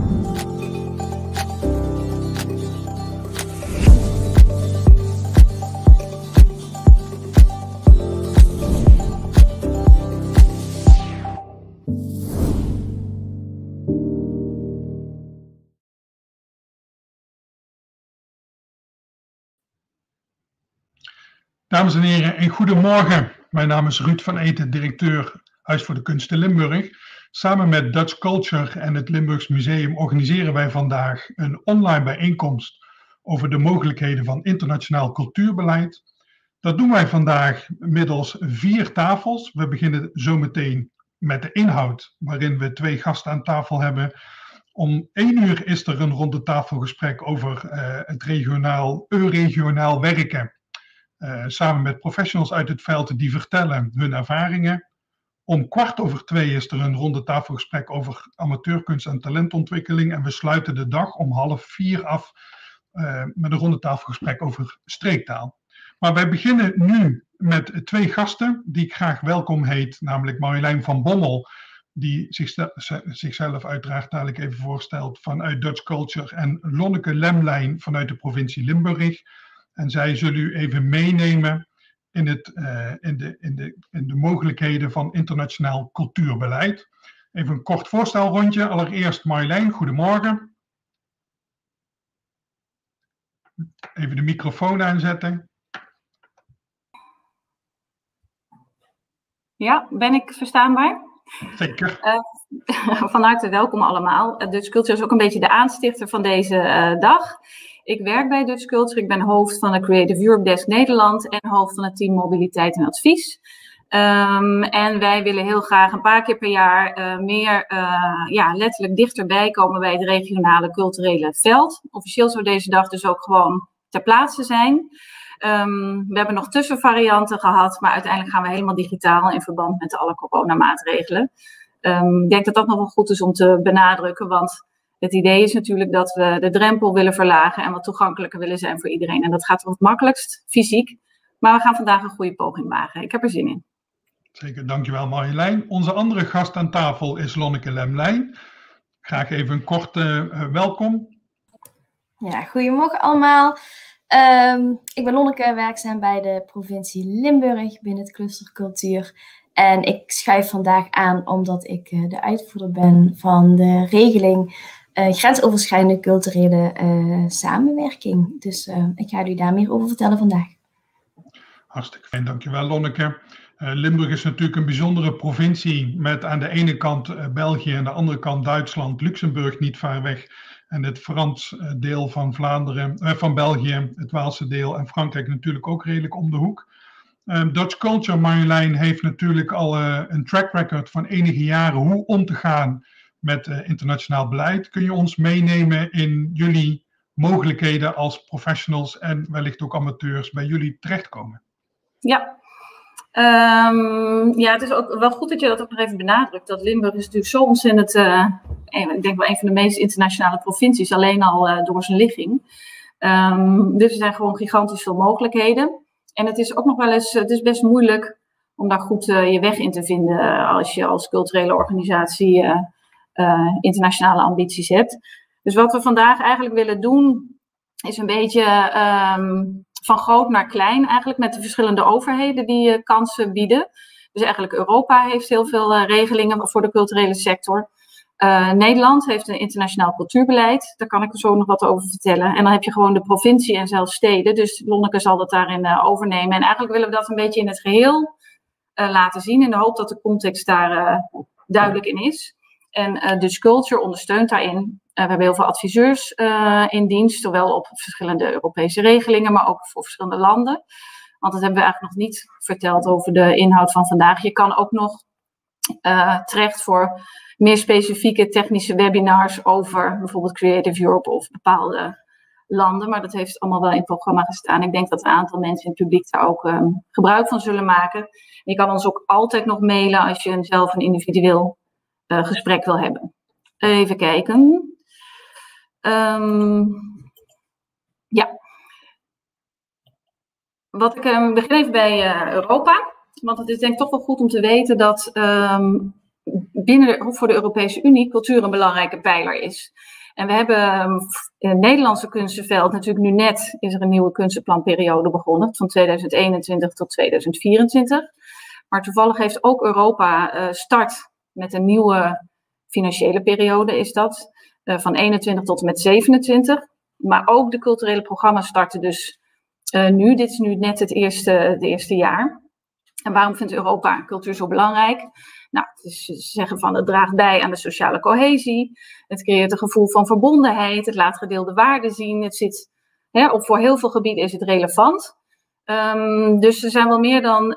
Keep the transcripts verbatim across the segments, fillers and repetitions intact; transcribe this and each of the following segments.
Dames en heren, een goedemorgen. Mijn naam is Ruud van Eeten, directeur Huis voor de Kunst in Limburg. Samen met Dutch Culture en het Limburgs Museum organiseren wij vandaag een online bijeenkomst over de mogelijkheden van internationaal cultuurbeleid. Dat doen wij vandaag middels vier tafels. We beginnen zometeen met de inhoud, waarin we twee gasten aan tafel hebben. Om één uur is er een ronde tafelgesprek over uh, het regionaal, euregionaal werken. Uh, samen met professionals uit het veld die vertellen hun ervaringen. Om kwart over twee is er een ronde tafelgesprek over amateurkunst en talentontwikkeling. En we sluiten de dag om half vier af uh, met een ronde tafelgesprek over streektaal. Maar wij beginnen nu met twee gasten die ik graag welkom heet. Namelijk Marjolein van Bommel, die zichzelf uiteraard dadelijk even voorstelt vanuit Dutch Culture. En Lonneke Lemlijn vanuit de provincie Limburg. En zij zullen u even meenemen in, het, uh, in, de, in, de, in de mogelijkheden van internationaal cultuurbeleid. Even een kort voorstelrondje. Allereerst Marjolein, goedemorgen. Even de microfoon aanzetten. Ja, ben ik verstaanbaar? Zeker. Uh, van harte welkom allemaal. Dutch Culture is ook een beetje de aanstichter van deze uh, dag. Ik werk bij Dutch Culture. Ik ben hoofd van de Creative Europe Desk Nederland en hoofd van het team Mobiliteit en Advies. Um, en wij willen heel graag een paar keer per jaar uh, meer uh, ja, letterlijk dichterbij komen bij het regionale culturele veld. Officieel zou deze dag dus ook gewoon ter plaatse zijn. Um, we hebben nog tussenvarianten gehad, maar uiteindelijk gaan we helemaal digitaal in verband met alle coronamaatregelen. Um, ik denk dat dat nog wel goed is om te benadrukken, want het idee is natuurlijk dat we de drempel willen verlagen en wat toegankelijker willen zijn voor iedereen. En dat gaat wel het makkelijkst, fysiek. Maar we gaan vandaag een goede poging wagen. Ik heb er zin in. Zeker, dankjewel Marjolein. Onze andere gast aan tafel is Lonneke Lemlijn. Graag even een korte uh, welkom. Ja, goedemorgen allemaal. Um, ik ben Lonneke, werkzaam bij de provincie Limburg binnen het cluster cultuur. En ik schuif vandaag aan omdat ik uh, de uitvoerder ben van de regeling uh, grensoverschrijdende culturele uh, samenwerking. Dus uh, ik ga u daar meer over vertellen vandaag. Hartstikke fijn, dankjewel Lonneke. Uh, Limburg is natuurlijk een bijzondere provincie met aan de ene kant uh, België en aan de andere kant Duitsland, Luxemburg niet ver weg. En het Frans uh, deel van Vlaanderen, uh, van België, het Waalse deel en Frankrijk natuurlijk ook redelijk om de hoek. Uh, Dutch Culture, Marjolein, heeft natuurlijk al uh, een track record van enige jaren hoe om te gaan met uh, internationaal beleid. Kun je ons meenemen in jullie mogelijkheden als professionals en wellicht ook amateurs bij jullie terechtkomen? Ja. Um, ja, het is ook wel goed dat je dat ook nog even benadrukt. Dat Limburg is natuurlijk zo ontzettend, uh, ik denk wel een van de meest internationale provincies, alleen al uh, door zijn ligging. Um, dus er zijn gewoon gigantisch veel mogelijkheden. En het is ook nog wel eens, het is best moeilijk om daar goed uh, je weg in te vinden uh, als je als culturele organisatie uh, uh, internationale ambities hebt. Dus wat we vandaag eigenlijk willen doen, is een beetje um, van groot naar klein eigenlijk met de verschillende overheden die uh, kansen bieden. Dus eigenlijk Europa heeft heel veel uh, regelingen voor de culturele sector. Uh, Nederland heeft een internationaal cultuurbeleid. Daar kan ik er zo nog wat over vertellen. En dan heb je gewoon de provincie en zelfs steden. Dus Lonneke zal dat daarin uh, overnemen. En eigenlijk willen we dat een beetje in het geheel uh, laten zien. In de hoop dat de context daar uh, duidelijk in is. En uh, Dutch Culture ondersteunt daarin. Uh, we hebben heel veel adviseurs uh, in dienst. Zowel op verschillende Europese regelingen, maar ook voor verschillende landen. Want dat hebben we eigenlijk nog niet verteld over de inhoud van vandaag. Je kan ook nog uh, terecht voor meer specifieke technische webinars over bijvoorbeeld Creative Europe of bepaalde landen. Maar dat heeft allemaal wel in het programma gestaan. Ik denk dat een aantal mensen in het publiek daar ook um, gebruik van zullen maken. Je kan ons ook altijd nog mailen als je een, zelf een individueel uh, gesprek wil hebben. Even kijken. Um, ja. Wat ik um, begin even bij uh, Europa. Want het is denk ik toch wel goed om te weten dat um, binnen de, voor de Europese Unie cultuur een belangrijke pijler is. En we hebben in het Nederlandse kunstenveld natuurlijk nu net is er een nieuwe kunstenplanperiode begonnen, van tweeduizend eenentwintig tot tweeduizend vierentwintig. Maar toevallig heeft ook Europa uh, start met een nieuwe financiële periode, is dat, uh, van eenentwintig tot en met zevenentwintig. Maar ook de culturele programma's starten dus uh, nu. Dit is nu net het eerste, het eerste jaar. En waarom vindt Europa cultuur zo belangrijk? Nou, het is, ze zeggen van het draagt bij aan de sociale cohesie. Het creëert een gevoel van verbondenheid. Het laat gedeelde waarden zien. Het zit, hè, op voor heel veel gebieden is het relevant. Um, dus er zijn wel meer dan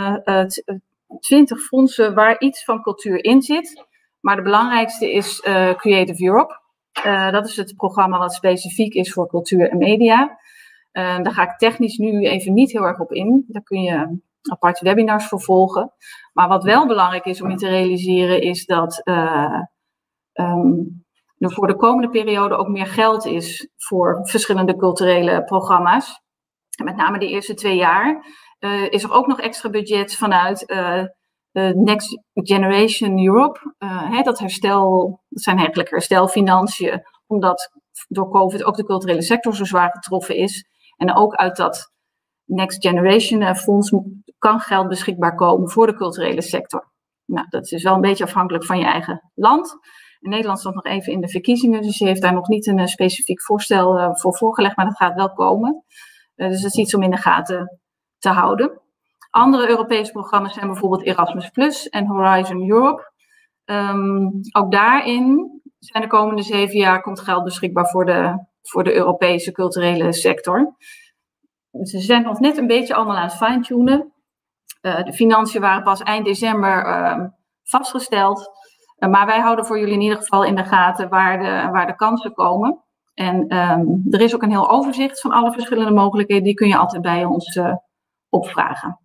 twintig uh, fondsen waar iets van cultuur in zit. Maar de belangrijkste is uh, Creative Europe. Uh, dat is het programma wat specifiek is voor cultuur en media. Uh, daar ga ik technisch nu even niet heel erg op in. Daar kun je aparte webinars voor volgen. Maar wat wel belangrijk is om je te realiseren is dat uh, um, er voor de komende periode ook meer geld is voor verschillende culturele programma's. En met name de eerste twee jaar uh, is er ook nog extra budget vanuit uh, uh, Next Generation Europe. Uh, hè, dat herstel, dat zijn eigenlijk herstelfinanciën, omdat door COVID ook de culturele sector zo zwaar getroffen is. En ook uit dat Next Generation Fonds kan geld beschikbaar komen voor de culturele sector. Nou, dat is wel een beetje afhankelijk van je eigen land. In Nederland staat nog even in de verkiezingen, dus je heeft daar nog niet een uh, specifiek voorstel uh, voor voorgelegd, maar dat gaat wel komen. Uh, dus dat is iets om in de gaten te houden. Andere Europese programma's zijn bijvoorbeeld Erasmus Plus en Horizon Europe. Um, ook daarin zijn de komende zeven jaar komt geld beschikbaar voor de, voor de Europese culturele sector. Ze zijn nog net een beetje allemaal aan het fine-tunen. Uh, de financiën waren pas eind december uh, vastgesteld. Uh, maar wij houden voor jullie in ieder geval in de gaten waar de, waar de kansen komen. En um, er is ook een heel overzicht van alle verschillende mogelijkheden. Die kun je altijd bij ons uh, opvragen.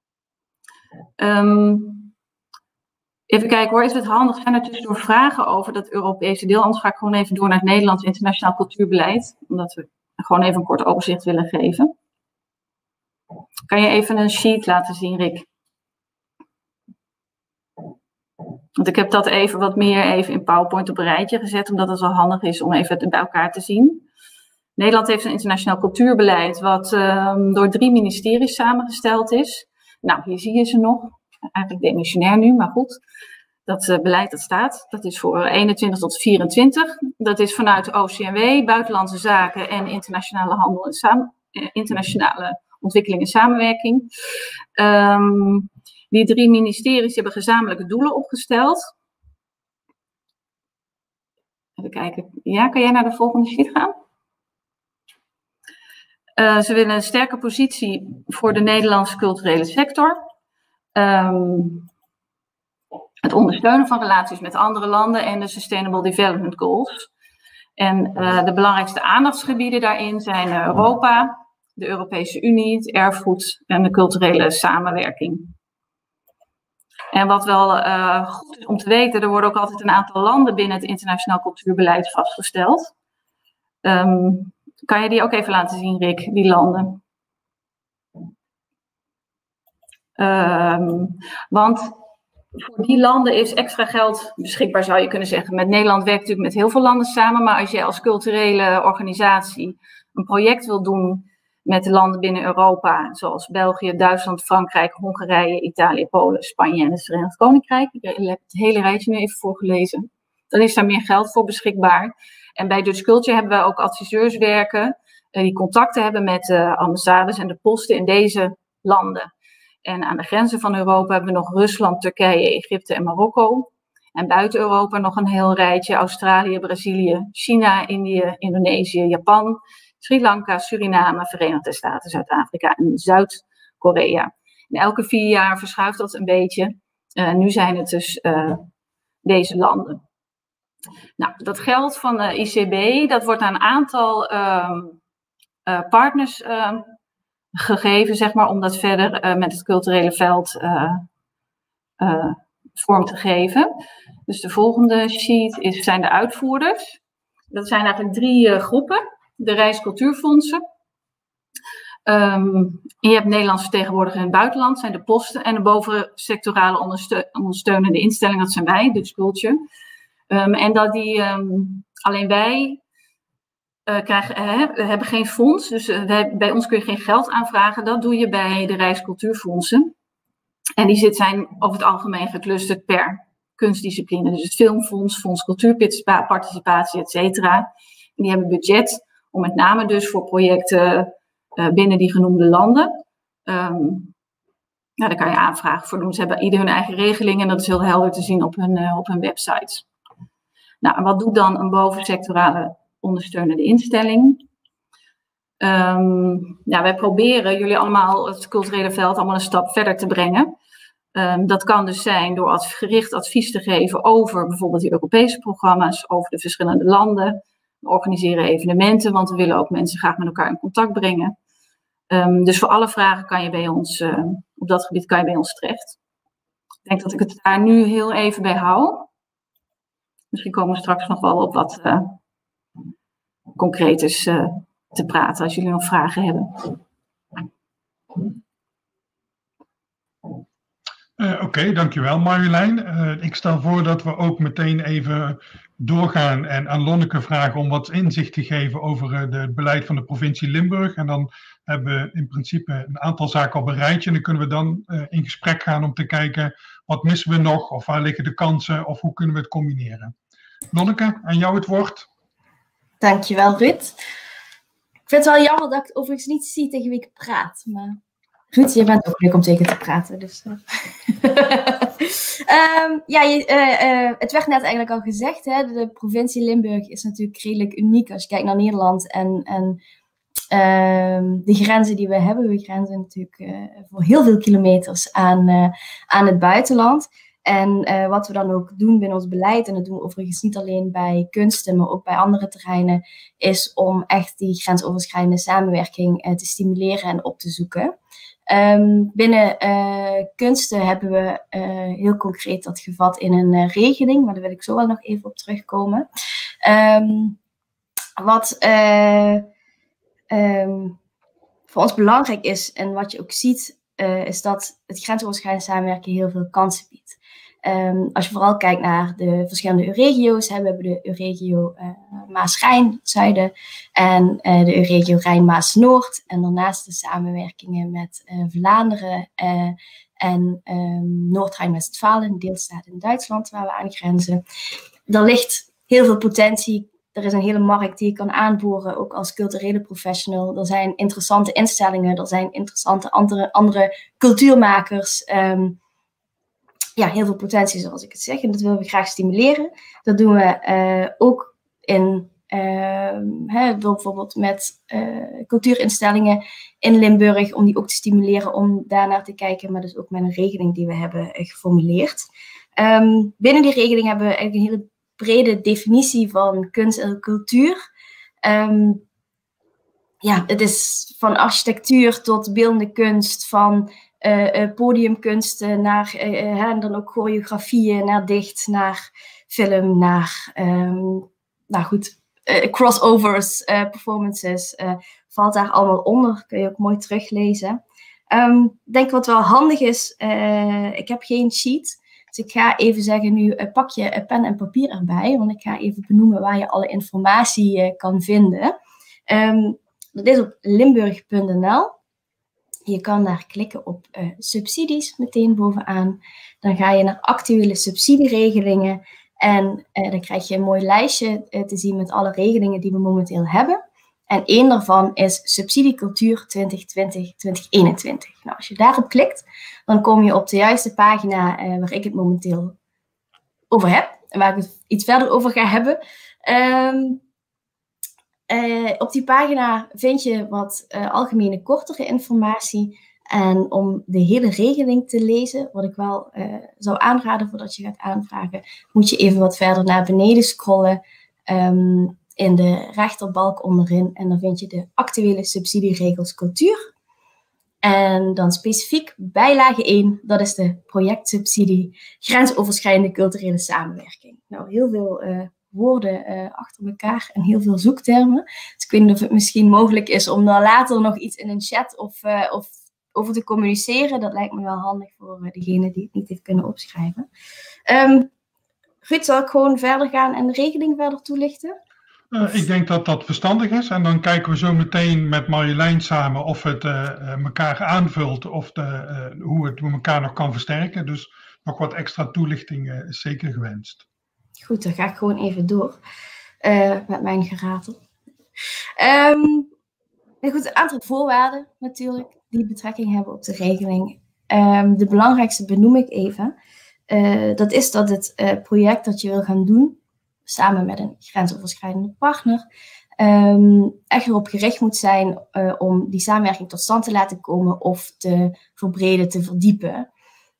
Um, even kijken hoor, is het handig? Zijn er tussendoor vragen over dat Europese deel? Anders ga ik gewoon even door naar het Nederlands internationaal cultuurbeleid. Omdat we gewoon even een kort overzicht willen geven. Kan je even een sheet laten zien, Rick? Want ik heb dat even wat meer even in PowerPoint op een rijtje gezet, omdat het wel handig is om even het bij elkaar te zien. Nederland heeft een internationaal cultuurbeleid wat um, door drie ministeries samengesteld is. Nou, hier zie je ze nog. Eigenlijk demissionair nu, maar goed. Dat uh, beleid dat staat. Dat is voor eenentwintig tot vierentwintig. Dat is vanuit de O C M W, Buitenlandse Zaken en Internationale Handel en samen, uh, Internationale Ontwikkeling en Samenwerking. Um, die drie ministeries hebben gezamenlijke doelen opgesteld. Even kijken. Ja, kan jij naar de volgende sheet gaan? Uh, ze willen een sterke positie voor de Nederlandse culturele sector. Um, het ondersteunen van relaties met andere landen en de Sustainable Development Goals. En uh, de belangrijkste aandachtsgebieden daarin zijn uh, Europa, de Europese Unie, het erfgoed en de culturele samenwerking. En wat wel uh, goed is om te weten, er worden ook altijd een aantal landen binnen het internationaal cultuurbeleid vastgesteld. Um, kan je die ook even laten zien, Rick, die landen? Um, want voor die landen is extra geld beschikbaar, zou je kunnen zeggen. Met Nederland werkt natuurlijk met heel veel landen samen, maar als je als culturele organisatie een project wil doen met de landen binnen Europa, zoals België, Duitsland, Frankrijk, Hongarije, Italië, Polen, Spanje en het Verenigd Koninkrijk. Ik heb het hele rijtje nu even voorgelezen. Dan is daar meer geld voor beschikbaar. En bij Dutch Culture hebben we ook adviseurs werken, die contacten hebben met de ambassades en de posten in deze landen. En aan de grenzen van Europa hebben we nog Rusland, Turkije, Egypte en Marokko. En buiten Europa nog een heel rijtje: Australië, Brazilië, China, Indië, Indonesië, Japan, Sri Lanka, Suriname, Verenigde Staten, Zuid-Afrika en Zuid-Korea. En elke vier jaar verschuift dat een beetje. Uh, nu zijn het dus uh, deze landen. Nou, dat geld van de I C B, dat wordt aan een aantal uh, uh, partners uh, gegeven, zeg maar, om dat verder uh, met het culturele veld uh, uh, vorm te geven. Dus de volgende sheet is, zijn de uitvoerders. Dat zijn eigenlijk drie uh, groepen. De Reiscultuurfondsen. Um, je hebt Nederlands vertegenwoordiger in het buitenland, zijn de posten. En de bovensectorale ondersteu ondersteunende instellingen, dat zijn wij, Dutch Culture. Um, en dat die, um, alleen wij uh, krijgen, uh, hebben geen fonds. Dus uh, wij, bij ons kun je geen geld aanvragen. Dat doe je bij de Rijkscultuurfondsen. En die zit, zijn over het algemeen geclusterd per kunstdiscipline. Dus het Filmfonds, Fonds Cultuurparticipatie, et cetera. En die hebben budget om met name dus voor projecten uh, binnen die genoemde landen. Um, ja, daar kan je aanvragen voor doen. Ze hebben ieder hun eigen regeling en dat is heel helder te zien op hun, uh, op hun websites. Nou, en wat doet dan een bovensectorale ondersteunende instelling? Um, ja, wij proberen jullie allemaal het culturele veld allemaal een stap verder te brengen. Um, dat kan dus zijn door adv- gericht advies te geven over bijvoorbeeld die Europese programma's, over de verschillende landen. We organiseren evenementen, want we willen ook mensen graag met elkaar in contact brengen. Um, dus voor alle vragen kan je bij ons, uh, op dat gebied kan je bij ons terecht. Ik denk dat ik het daar nu heel even bij hou. Misschien komen we straks nog wel op wat uh, concreters uh, te praten, als jullie nog vragen hebben. Uh, Oké, okay, dankjewel Marjolein. Uh, ik stel voor dat we ook meteen even doorgaan en aan Lonneke vragen om wat inzicht te geven over uh, de, het beleid van de provincie Limburg. En dan hebben we in principe een aantal zaken op een rijtje. En dan kunnen we dan uh, in gesprek gaan om te kijken wat missen we nog of waar liggen de kansen of hoe kunnen we het combineren. Lonneke, aan jou het woord. Dankjewel Ruud. Ik vind het wel jammer dat ik overigens niet zie tegen wie ik praat, maar... Ruud, je bent ook leuk om tegen te praten. Dus, uh. um, ja, je, uh, uh, het werd net eigenlijk al gezegd. Hè, de provincie Limburg is natuurlijk redelijk uniek als je kijkt naar Nederland. En, en uh, de grenzen die we hebben. We grenzen natuurlijk uh, voor heel veel kilometers aan, uh, aan het buitenland. En uh, wat we dan ook doen binnen ons beleid, en dat doen we overigens niet alleen bij kunsten, maar ook bij andere terreinen, is om echt die grensoverschrijdende samenwerking uh, te stimuleren en op te zoeken. Um, binnen uh, kunsten hebben we uh, heel concreet dat gevat in een uh, regeling, maar daar wil ik zo wel nog even op terugkomen. Um, wat uh, um, voor ons belangrijk is en wat je ook ziet, uh, is dat het grensoverschrijdend samenwerken heel veel kansen biedt. Um, als je vooral kijkt naar de verschillende Euregio's, hè, we hebben de Euregio uh, Maas-Rijn, zuiden, en uh, de Euregio Rijn-Maas-Noord. En daarnaast de samenwerkingen met uh, Vlaanderen uh, en um, Noord-Rijn-Westfalen, een deelstaat in Duitsland waar we aan grenzen. Er ligt heel veel potentie. Er is een hele markt die je kan aanboren, ook als culturele professional. Er zijn interessante instellingen, er zijn interessante andere, andere cultuurmakers. Um, Ja, heel veel potentie, zoals ik het zeg. En dat willen we graag stimuleren. Dat doen we uh, ook in, uh, hè, bijvoorbeeld met uh, cultuurinstellingen in Limburg, om die ook te stimuleren om daarnaar te kijken, maar dus ook met een regeling die we hebben uh, geformuleerd. Um, binnen die regeling hebben we eigenlijk een hele brede definitie van kunst en cultuur. Um, ja, het is van architectuur tot beeldende kunst, van Uh, uh, podiumkunsten, naar uh, uh, en dan ook choreografieën, naar dicht, naar film, naar um, nou goed, uh, crossovers, uh, performances, uh, valt daar allemaal onder. Kun je ook mooi teruglezen. Um, ik denk wat wel handig is, uh, ik heb geen sheet, dus ik ga even zeggen nu, uh, pak je uh, pen en papier erbij, want ik ga even benoemen waar je alle informatie uh, kan vinden. Um, dat is op limburg punt n l. Je kan daar klikken op uh, subsidies meteen bovenaan. Dan ga je naar actuele subsidieregelingen. En uh, dan krijg je een mooi lijstje uh, te zien met alle regelingen die we momenteel hebben. En één daarvan is Subsidie Cultuur twintig twintig tot twintig eenentwintig. Nou, als je daarop klikt, dan kom je op de juiste pagina uh, waar ik het momenteel over heb. En waar ik het iets verder over ga hebben. Um, Uh, op die pagina vind je wat uh, algemene kortere informatie. En om de hele regeling te lezen, wat ik wel uh, zou aanraden voordat je gaat aanvragen, moet je even wat verder naar beneden scrollen um, in de rechterbalk onderin. En dan vind je de actuele subsidieregels cultuur. En dan specifiek bijlage één, dat is de projectsubsidie grensoverschrijdende culturele samenwerking. Nou, heel veel uh, woorden uh, achter elkaar en heel veel zoektermen. Dus ik weet niet of het misschien mogelijk is om dan later nog iets in een chat of, uh, of over te communiceren. Dat lijkt me wel handig voor uh, degene die het niet heeft kunnen opschrijven. Um, Ruud, zal ik gewoon verder gaan en de regeling verder toelichten? Uh, ik denk dat dat verstandig is. En dan kijken we zo meteen met Marjolein samen of het uh, elkaar aanvult of de, uh, hoe het elkaar nog kan versterken. Dus nog wat extra toelichting uh, is zeker gewenst. Goed, dan ga ik gewoon even door uh, met mijn geratel. Um, goed, een aantal voorwaarden natuurlijk die betrekking hebben op de regeling. Um, de belangrijkste benoem ik even. Uh, dat is dat het uh, project dat je wil gaan doen, samen met een grensoverschrijdende partner, um, echt erop gericht moet zijn uh, om die samenwerking tot stand te laten komen of te verbreden, te verdiepen.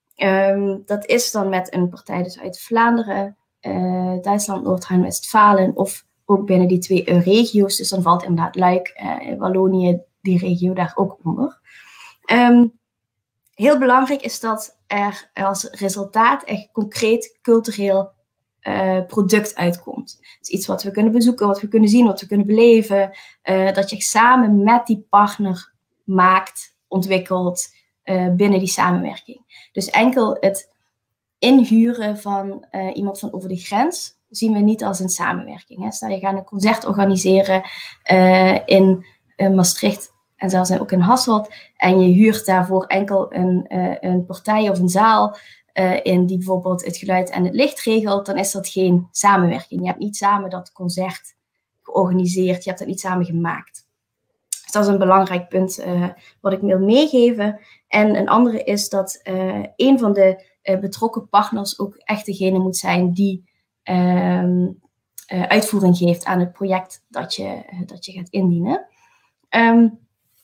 Um, dat is dan met een partij dus uit Vlaanderen, uh, Duitsland, Noord-Rijn-Westfalen of ook binnen die twee uh, regio's. Dus dan valt inderdaad Luik, uh, Wallonië, die regio daar ook onder. Um, heel belangrijk is dat er als resultaat echt concreet cultureel uh, product uitkomt. Dus iets wat we kunnen bezoeken, wat we kunnen zien, wat we kunnen beleven. Uh, dat je samen met die partner maakt, ontwikkelt uh, binnen die samenwerking. Dus enkel het inhuren van uh, iemand van over de grens zien we niet als een samenwerking. Hè. Stel je gaat een concert organiseren uh, in uh, Maastricht en zelfs ook in Hasselt en je huurt daarvoor enkel een, uh, een partij of een zaal uh, in die bijvoorbeeld het geluid en het licht regelt, dan is dat geen samenwerking. Je hebt niet samen dat concert georganiseerd, je hebt dat niet samen gemaakt. Dus dat is een belangrijk punt uh, wat ik wil meegeven. En een andere is dat uh, een van de uh, betrokken partners ook echt degene moet zijn die uh, uh, uitvoering geeft aan het project dat je, uh, dat je gaat indienen. Um,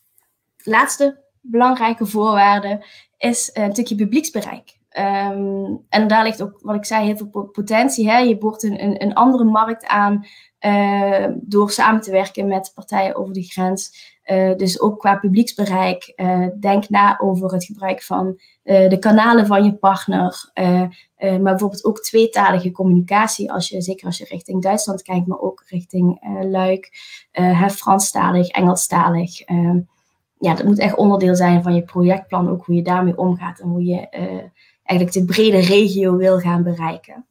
laatste belangrijke voorwaarde is uh, een stukje publieksbereik. Um, en daar ligt ook, wat ik zei, heel veel potentie. Hè? Je boort een, een, een andere markt aan uh, door samen te werken met partijen over de grens. Uh, dus ook qua publieksbereik, uh, denk na over het gebruik van uh, de kanalen van je partner. Uh, uh, maar bijvoorbeeld ook tweetalige communicatie, als je, zeker als je richting Duitsland kijkt, maar ook richting uh, Luik. Uh, Franstalig, Engelstalig. Uh, ja, dat moet echt onderdeel zijn van je projectplan, ook hoe je daarmee omgaat en hoe je uh, eigenlijk de brede regio wil gaan bereiken.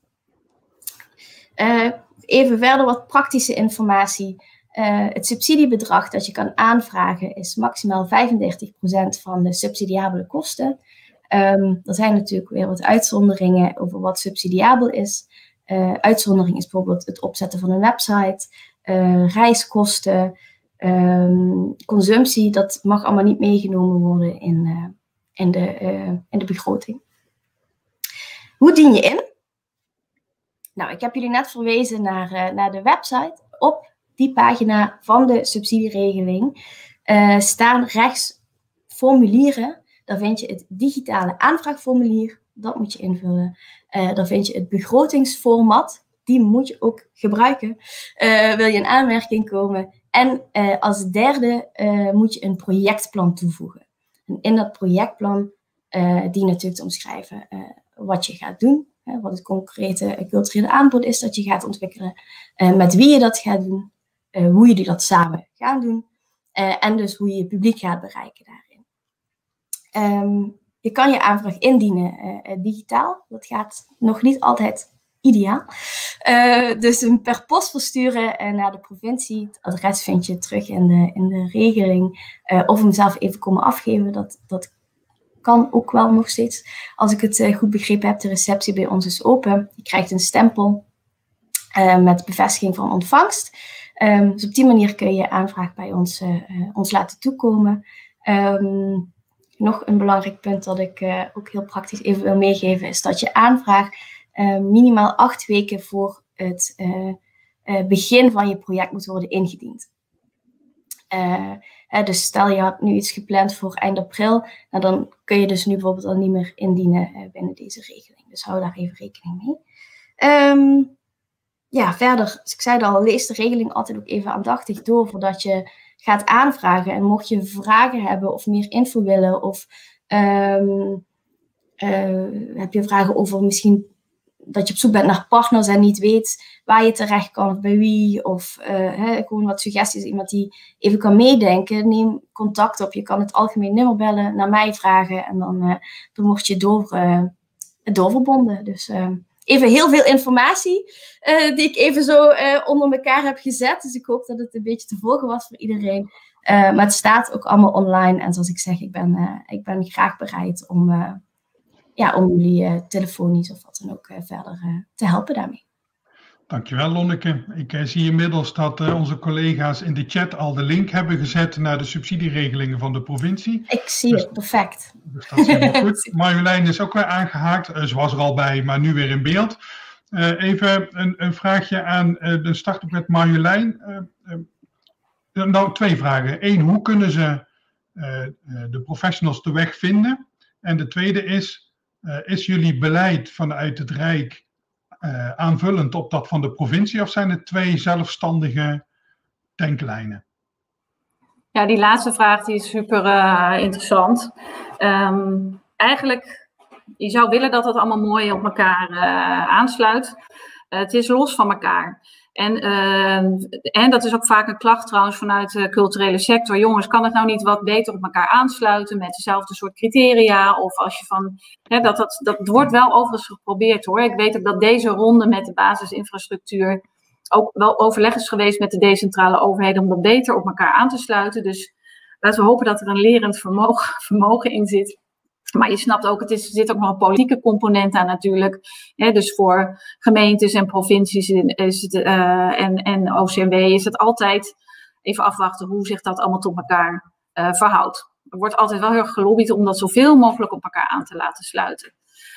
Uh, even verder wat praktische informatie. Uh, het subsidiebedrag dat je kan aanvragen is maximaal vijfendertig procent van de subsidiabele kosten. Um, er zijn natuurlijk weer wat uitzonderingen over wat subsidiabel is. Uh, uitzondering is bijvoorbeeld het opzetten van een website, uh, reiskosten, um, consumptie. Dat mag allemaal niet meegenomen worden in, uh, in, de, uh, in de begroting. Hoe dien je in? Nou, ik heb jullie net verwezen naar, uh, naar de website. Op die pagina van de subsidieregeling uh, staan rechts formulieren. Daar vind je het digitale aanvraagformulier. Dat moet je invullen. Uh, daar vind je het begrotingsformat. Die moet je ook gebruiken. Uh, wil je in aanmerking komen. En uh, als derde uh, moet je een projectplan toevoegen. En in dat projectplan uh, die natuurlijk te omschrijven uh, wat je gaat doen. Uh, wat het concrete culturele aanbod is dat je gaat ontwikkelen. Uh, met wie je dat gaat doen. Uh, hoe jullie dat samen gaan doen. Uh, en dus hoe je je publiek gaat bereiken daarin. Um, je kan je aanvraag indienen uh, uh, digitaal. Dat gaat nog niet altijd ideaal. Uh, dus hem per post versturen uh, naar de provincie. Het adres vind je terug in de, in de regeling. Uh, of hem zelf even komen afgeven. Dat, dat kan ook wel nog steeds. Als ik het uh, goed begrepen heb, de receptie bij ons is open. Je krijgt een stempel uh, met bevestiging van ontvangst. Um, dus op die manier kun je je aanvraag bij ons, uh, uh, ons laten toekomen. Um, nog een belangrijk punt dat ik uh, ook heel praktisch even wil meegeven, is dat je aanvraag uh, minimaal acht weken voor het uh, uh, begin van je project moet worden ingediend. Uh, uh, dus stel je had nu iets gepland voor eind april, nou dan kun je dus nu bijvoorbeeld al niet meer indienen uh, binnen deze regeling. Dus hou daar even rekening mee. Um, Ja, verder, dus ik zei al, lees de regeling altijd ook even aandachtig door voordat je gaat aanvragen. En mocht je vragen hebben of meer info willen of um, uh, heb je vragen over misschien dat je op zoek bent naar partners en niet weet waar je terecht kan of bij wie. Of uh, hè, gewoon wat suggesties, iemand die even kan meedenken. Neem contact op. Je kan het algemeen nummer bellen, naar mij vragen. En dan, uh, dan word je door, uh, doorverbonden. Dus uh, even heel veel informatie uh, die ik even zo uh, onder elkaar heb gezet. Dus ik hoop dat het een beetje te volgen was voor iedereen. Uh, maar het staat ook allemaal online. En zoals ik zeg, ik ben, uh, ik ben graag bereid om... Uh, Ja, om jullie uh, telefonisch of wat dan ook uh, verder uh, te helpen daarmee. Dankjewel, Lonneke. Ik uh, zie inmiddels dat uh, onze collega's in de chat al de link hebben gezet naar de subsidieregelingen van de provincie. Ik zie dus, het, perfect. Dus dat is helemaal goed. Marjolein is ook weer aangehaakt. Uh, ze was er al bij, maar nu weer in beeld. Uh, even een, een vraagje aan uh, de start met Marjolein. Uh, uh, nou, twee vragen. Eén, hoe kunnen ze uh, de professionals de weg vinden? En de tweede is... Uh, is jullie beleid vanuit het Rijk uh, aanvullend op dat van de provincie of zijn het twee zelfstandige denklijnen? Ja, die laatste vraag die is super uh, interessant. Um, eigenlijk, je zou willen dat het allemaal mooi op elkaar uh, aansluit. Uh, het is los van elkaar. En, uh, en dat is ook vaak een klacht trouwens vanuit de culturele sector. Jongens, kan het nou niet wat beter op elkaar aansluiten met dezelfde soort criteria? Of als je van, hè, dat, dat, dat wordt wel overigens geprobeerd hoor. Ik weet ook dat deze ronde met de basisinfrastructuur ook wel overleg is geweest met de decentrale overheden om dat beter op elkaar aan te sluiten. Dus laten we hopen dat er een lerend vermogen, vermogen in zit. Maar je snapt ook, het is, er zit ook nog een politieke component aan natuurlijk. Hè, dus voor gemeentes en provincies is het, uh, en, en O C M W is het altijd even afwachten hoe zich dat allemaal tot elkaar uh, verhoudt. Er wordt altijd wel heel erg gelobbyd om dat zoveel mogelijk op elkaar aan te laten sluiten.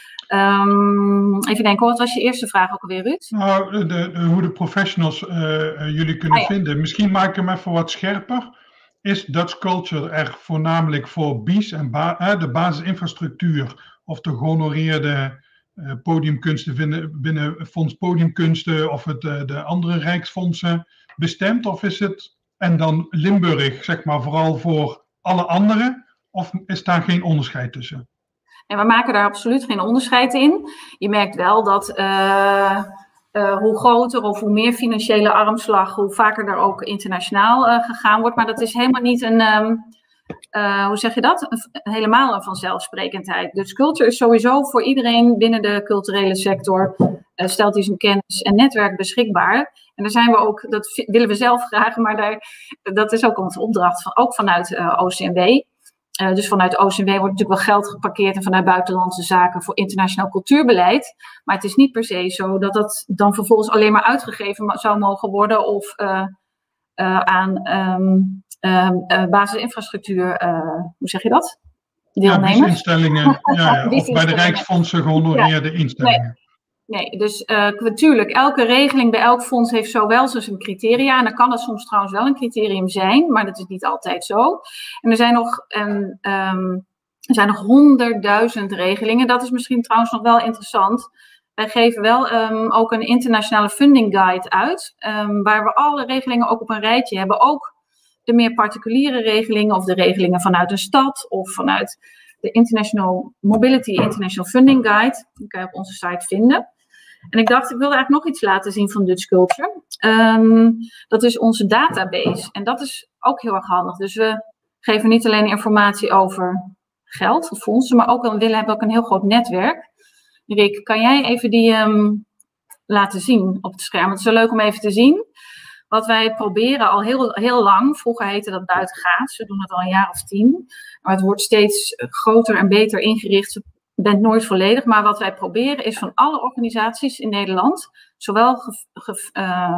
Um, even denken, wat was je eerste vraag ook alweer, Ruud? Nou, de, de, hoe de professionals uh, jullie kunnen ah, ja. vinden. Misschien maak ik hem even wat scherper. Is Dutch Culture er voornamelijk voor B I S en ba eh, de basisinfrastructuur of de gehonoreerde uh, podiumkunsten binnen, binnen Fonds Podiumkunsten of het, uh, de andere rijksfondsen bestemd? Of is het, en dan Limburg, zeg maar, vooral voor alle anderen? Of is daar geen onderscheid tussen? En we maken daar absoluut geen onderscheid in. Je merkt wel dat uh, uh, hoe groter of hoe meer financiële armslag, hoe vaker er ook internationaal uh, gegaan wordt. Maar dat is helemaal niet een, um, uh, hoe zeg je dat? Een, helemaal een vanzelfsprekendheid. Dus culture is sowieso voor iedereen binnen de culturele sector, uh, stelt hij zijn kennis en netwerk beschikbaar. En daar zijn we ook, dat willen we zelf graag, maar daar, dat is ook onze opdracht, van, ook vanuit uh, O C M W. Uh, dus vanuit O C M W wordt natuurlijk wel geld geparkeerd en vanuit buitenlandse zaken voor internationaal cultuurbeleid. Maar het is niet per se zo dat dat dan vervolgens alleen maar uitgegeven zou mogen worden of uh, uh, aan um, uh, uh, basisinfratuur, uh, hoe zeg je dat? Deelnemers? Ja, instellingen, ja, ja, of bij de Rijksfondsen gehonoreerde ja. instellingen. Nee. Nee, dus uh, natuurlijk, elke regeling bij elk fonds heeft zowel zijn criteria. En dan kan dat soms trouwens wel een criterium zijn, maar dat is niet altijd zo. En er zijn nog, um, um, er zijn nog honderdduizend regelingen. Dat is misschien trouwens nog wel interessant. Wij geven wel um, ook een internationale funding guide uit, um, waar we alle regelingen ook op een rijtje hebben. Ook de meer particuliere regelingen of de regelingen vanuit een stad of vanuit de International Mobility International Funding Guide. Die kan je op onze site vinden. En ik dacht, ik wilde eigenlijk nog iets laten zien van Dutch Culture. Um, dat is onze database. En dat is ook heel erg handig. Dus we geven niet alleen informatie over geld of fondsen, maar ook we willen hebben ook een heel groot netwerk. Rick, kan jij even die um, laten zien op het scherm? Het is zo leuk om even te zien. Wat wij proberen al heel, heel lang, vroeger heette dat buitengaats, we doen het al een jaar of tien. Maar het wordt steeds groter en beter ingericht. Je bent nooit volledig, maar wat wij proberen is van alle organisaties in Nederland, zowel ge, ge, uh,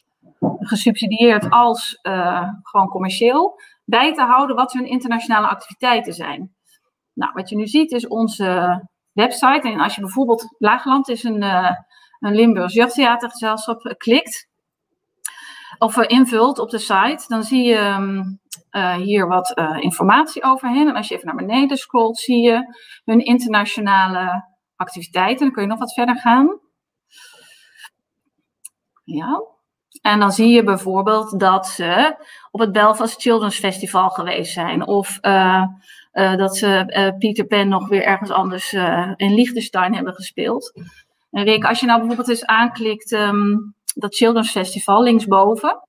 gesubsidieerd als uh, gewoon commercieel, bij te houden wat hun internationale activiteiten zijn. Nou, wat je nu ziet is onze website. En als je bijvoorbeeld, Laagland is een, uh, een Limburgs jeugdtheatergezelschap, uh, klikt, of uh, invult op de site, dan zie je um, uh, hier wat uh, informatie over hen. En als je even naar beneden scrolt, zie je hun internationale activiteiten. Dan kun je nog wat verder gaan. Ja. En dan zie je bijvoorbeeld dat ze op het Belfast Children's Festival geweest zijn. Of uh, uh, dat ze uh, Peter Pan nog weer ergens anders uh, in Liechtenstein hebben gespeeld. En Rick, als je nou bijvoorbeeld eens aanklikt um, dat Children's Festival linksboven.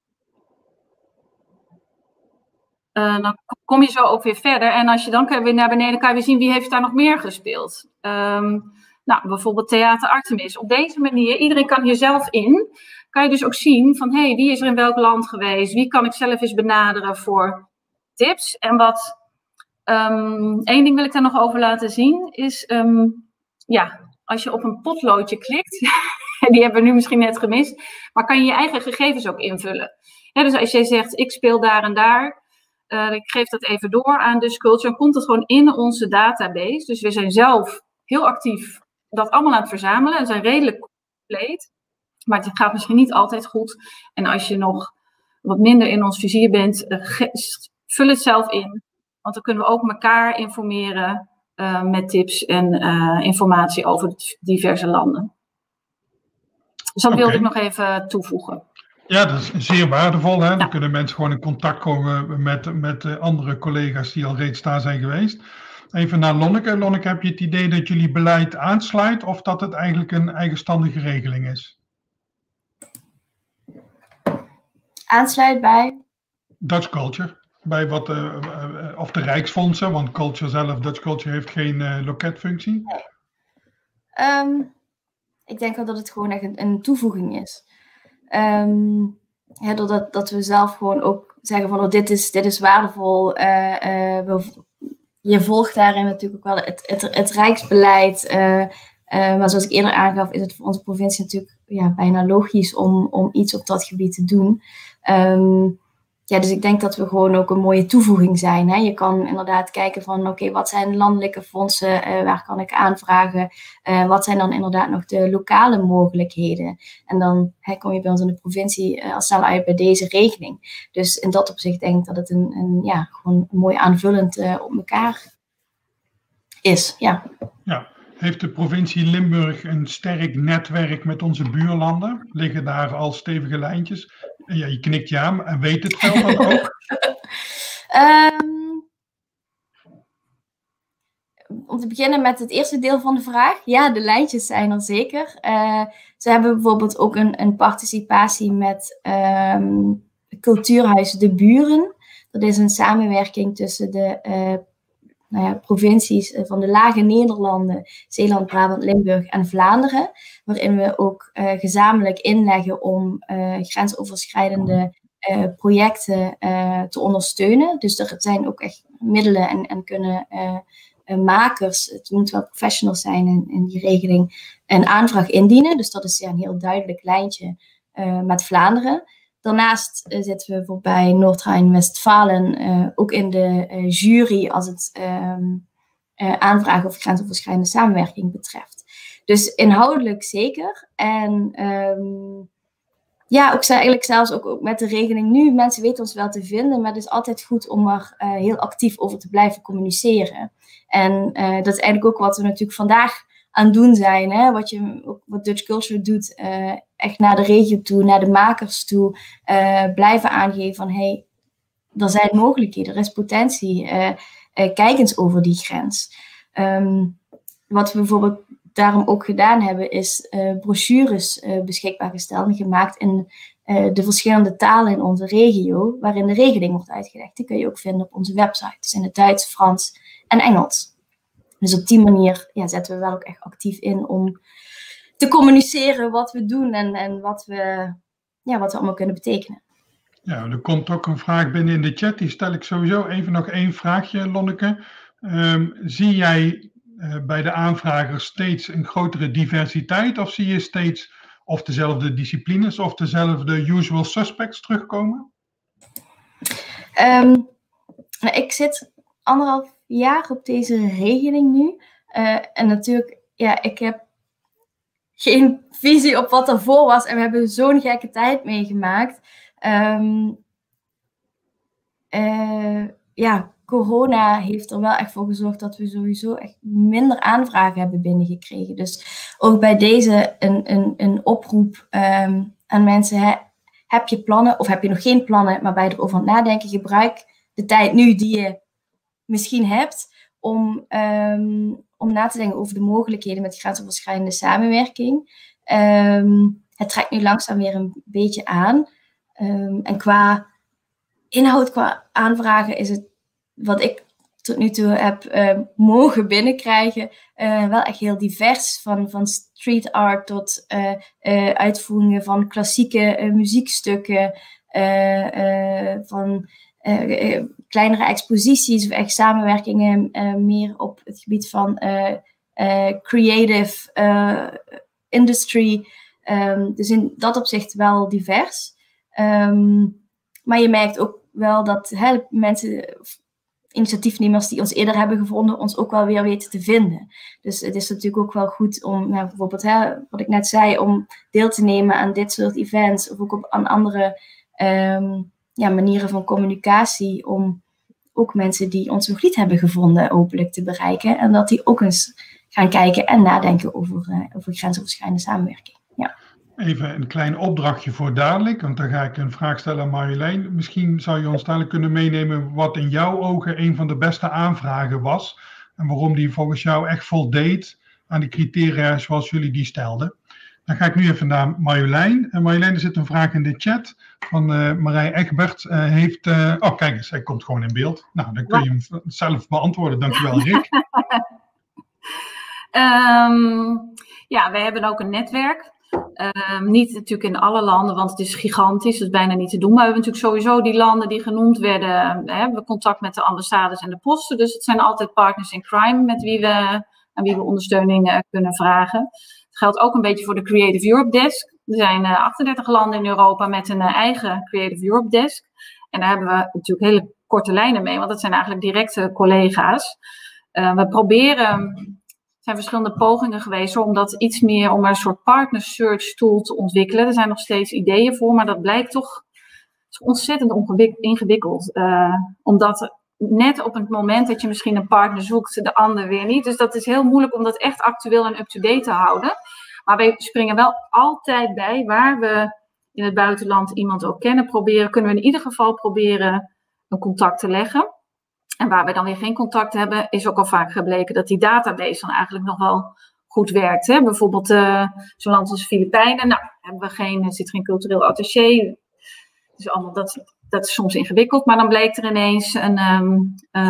Uh, dan kom je zo ook weer verder. En als je dan weer naar beneden kan je weer zien wie heeft daar nog meer gespeeld. Um, nou, bijvoorbeeld Theater Artemis. Op deze manier, iedereen kan hier zelf in. Kan je dus ook zien van, hé, hey, wie is er in welk land geweest? Wie kan ik zelf eens benaderen voor tips? En wat, um, één ding wil ik daar nog over laten zien, is, um, ja, als je op een potloodje klikt, die hebben we nu misschien net gemist, maar kan je je eigen gegevens ook invullen. Ja, dus als jij zegt, ik speel daar en daar, uh, ik geef dat even door aan Dutch Culture, dan komt het gewoon in onze database. Dus we zijn zelf heel actief dat allemaal aan het verzamelen en zijn redelijk compleet. Maar het gaat misschien niet altijd goed. En als je nog wat minder in ons vizier bent, uh, vul het zelf in. Want dan kunnen we ook elkaar informeren uh, met tips en uh, informatie over diverse landen. Dus dat okay. wilde ik nog even toevoegen. Ja, dat is zeer waardevol. Hè? Dan ja. kunnen mensen gewoon in contact komen met, met andere collega's die al reeds daar zijn geweest. Even naar Lonneke. Lonneke, heb je het idee dat jullie beleid aansluit of dat het eigenlijk een eigenstandige regeling is? Aansluit bij? Dutch Culture. Bij wat, uh, uh, of de Rijksfondsen, want Culture zelf, Dutch Culture heeft geen uh, loketfunctie. Nee. Um, ik denk wel dat het gewoon echt een, een toevoeging is. Um, ja, doordat dat we zelf gewoon ook zeggen van oh, dit, is, dit is waardevol. Uh, uh, we, je volgt daarin natuurlijk ook wel het, het, het Rijksbeleid. Uh, uh, maar zoals ik eerder aangaf, is het voor onze provincie natuurlijk ja, bijna logisch om, om iets op dat gebied te doen. Um, ja, dus ik denk dat we gewoon ook een mooie toevoeging zijn. Hè? Je kan inderdaad kijken van oké, okay, wat zijn landelijke fondsen? Uh, waar kan ik aanvragen? Uh, wat zijn dan inderdaad nog de lokale mogelijkheden? En dan hè, kom je bij ons in de provincie uh, al snel uit bij deze regeling. Dus in dat opzicht denk ik dat het een, een, ja, gewoon een mooi aanvullend uh, op elkaar is. Ja. Ja. Heeft de provincie Limburg een sterk netwerk met onze buurlanden? Liggen daar al stevige lijntjes? Ja, je knikt ja, en weet het veld dan ook? um, om te beginnen met het eerste deel van de vraag. Ja, de lijntjes zijn er zeker. Uh, ze hebben bijvoorbeeld ook een, een participatie met um, Cultuurhuis De Buren. Dat is een samenwerking tussen de uh, Nou ja, provincies van de Lage Nederlanden, Zeeland, Brabant, Limburg en Vlaanderen. Waarin we ook uh, gezamenlijk inleggen om uh, grensoverschrijdende uh, projecten uh, te ondersteunen. Dus er zijn ook echt middelen en, en kunnen uh, uh, makers, het moet wel professionals zijn in, in die regeling, een aanvraag indienen. Dus dat is ja, een heel duidelijk lijntje uh, met Vlaanderen. Daarnaast uh, zitten we voorbij Noord-Rijn-Westfalen uh, ook in de uh, jury als het um, uh, aanvragen of grensoverschrijdende samenwerking betreft. Dus inhoudelijk zeker. En um, ja, ook eigenlijk zelfs ook, ook met de regeling nu. Mensen weten ons wel te vinden, maar het is altijd goed om er uh, heel actief over te blijven communiceren. En uh, dat is eigenlijk ook wat we natuurlijk vandaag aan het doen zijn. Hè? Wat, je, wat Dutch Culture doet, uh, echt naar de regio toe, naar de makers toe. Uh, blijven aangeven van, hé, hey, er zijn mogelijkheden, er is potentie. Uh, uh, kijk eens over die grens. Um, wat we bijvoorbeeld daarom ook gedaan hebben, is uh, brochures uh, beschikbaar gesteld en gemaakt in uh, de verschillende talen in onze regio, waarin de regeling wordt uitgelegd. Die kun je ook vinden op onze website. Dus in het Duits, Frans en Engels. Dus op die manier ja, zetten we wel ook echt actief in om te communiceren wat we doen en, en wat, we, ja, wat we allemaal kunnen betekenen. Ja, er komt ook een vraag binnen in de chat, die stel ik sowieso. Even nog één vraagje, Lonneke. Um, zie jij uh, bij de aanvragers steeds een grotere diversiteit of zie je steeds of dezelfde disciplines of dezelfde usual suspects terugkomen? Um, nou, ik zit anderhalf jaar op deze regeling nu. Uh, en natuurlijk, ja, ik heb geen visie op wat ervoor was. En we hebben zo'n gekke tijd meegemaakt. Um, uh, ja, corona heeft er wel echt voor gezorgd dat we sowieso echt minder aanvragen hebben binnengekregen. Dus ook bij deze een, een, een oproep um, aan mensen. Hè, heb je plannen of heb je nog geen plannen, maar bij erover aan het nadenken, gebruik de tijd nu die je misschien hebt om, um, om na te denken over de mogelijkheden met grensoverschrijdende samenwerking. Um, het trekt nu langzaam weer een beetje aan. Um, en qua inhoud, qua aanvragen is het wat ik tot nu toe heb uh, mogen binnenkrijgen, uh, wel echt heel divers. Van, van street art tot uh, uh, uitvoeringen van klassieke uh, muziekstukken, uh, uh, van uh, uh, kleinere exposities of echt samenwerkingen uh, meer op het gebied van uh, uh, creative uh, industry. Um, dus in dat opzicht wel divers. Um, maar je merkt ook wel dat hè, mensen, initiatiefnemers die ons eerder hebben gevonden, ons ook wel weer weten te vinden. Dus het is natuurlijk ook wel goed om, nou, bijvoorbeeld, hè, wat ik net zei, om deel te nemen aan dit soort events, of ook op, aan andere um, ja, manieren van communicatie, om ook mensen die ons nog niet hebben gevonden hopelijk te bereiken. En dat die ook eens gaan kijken en nadenken over, uh, over grensoverschrijdende samenwerking. Ja. Even een klein opdrachtje voor dadelijk, want dan ga ik een vraag stellen aan Marjolein. Misschien zou je ons dadelijk kunnen meenemen wat in jouw ogen een van de beste aanvragen was en waarom die volgens jou echt voldeed aan die criteria zoals jullie die stelden. Dan ga ik nu even naar Marjolein. En Marjolein, er zit een vraag in de chat van uh, Marij Egbert. Uh, heeft, uh, oh, kijk eens, hij komt gewoon in beeld. Nou, dan kun je hem zelf beantwoorden. Dankjewel, Rick. um, ja, wij hebben ook een netwerk. Um, niet natuurlijk in alle landen, want het is gigantisch, dat is bijna niet te doen. Maar we hebben natuurlijk sowieso die landen die genoemd werden, hè, hebben we contact met de ambassades en de posten. Dus het zijn altijd partners in crime met wie we, aan wie we ondersteuning uh, kunnen vragen. Het geldt ook een beetje voor de Creative Europe Desk. Er zijn uh, achtendertig landen in Europa met een uh, eigen Creative Europe Desk. En daar hebben we natuurlijk hele korte lijnen mee, want dat zijn eigenlijk directe collega's. Uh, we proberen... Er zijn verschillende pogingen geweest om dat iets meer, om een soort partner search tool te ontwikkelen. Er zijn nog steeds ideeën voor, maar dat blijkt toch ontzettend ingewikkeld. Uh, omdat net op het moment dat je misschien een partner zoekt, de ander weer niet. Dus dat is heel moeilijk om dat echt actueel en up-to-date te houden. Maar wij springen wel altijd bij waar we in het buitenland iemand ook kennen. Proberen, kunnen we in ieder geval proberen een contact te leggen. En waar we dan weer geen contact hebben, is ook al vaak gebleken dat die database dan eigenlijk nog wel goed werkt. Hè? Bijvoorbeeld uh, zo'n land als de Filipijnen, nou, hebben we geen, er zit geen cultureel attaché. Dus allemaal, dat, dat is soms ingewikkeld. Maar dan bleek er ineens een um, uh,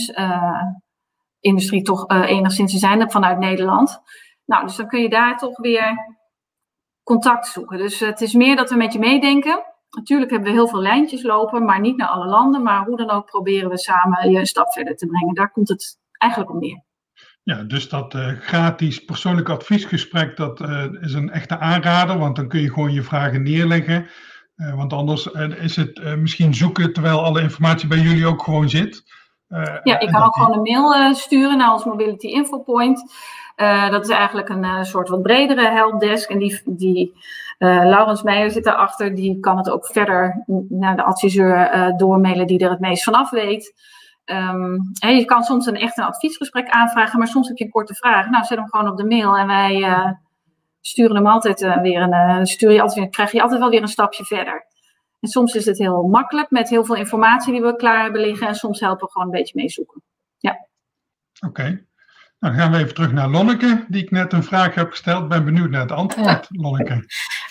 dance-industrie uh, toch uh, enigszins te zijn vanuit Nederland. Nou, dus dan kun je daar toch weer contact zoeken. Dus uh, het is meer dat we met je meedenken. Natuurlijk hebben we heel veel lijntjes lopen, maar niet naar alle landen. Maar hoe dan ook proberen we samen je een stap verder te brengen. Daar komt het eigenlijk om neer. Ja, dus dat uh, gratis persoonlijk adviesgesprek, dat uh, is een echte aanrader. Want dan kun je gewoon je vragen neerleggen. Uh, want anders uh, is het uh, misschien zoeken terwijl alle informatie bij jullie ook gewoon zit. Uh, ja, ik kan ook die... gewoon een mail uh, sturen naar ons Mobility Info Point. Uh, dat is eigenlijk een uh, soort wat bredere helpdesk. En die... die Uh, Laurens Meijer zit daarachter, die kan het ook verder naar de adviseur uh, doormailen die er het meest vanaf weet. Um, hey, je kan soms een echt een adviesgesprek aanvragen, maar soms heb je een korte vraag. Nou, zet hem gewoon op de mail en wij uh, sturen hem altijd uh, weer een, uh, stuur je altijd weer, krijg je altijd wel weer een stapje verder. En soms is het heel makkelijk met heel veel informatie die we klaar hebben liggen en soms helpen we gewoon een beetje mee zoeken. Ja. Oké. Okay. Nou, dan gaan we even terug naar Lonneke, die ik net een vraag heb gesteld. Ben benieuwd naar het antwoord, Lonneke.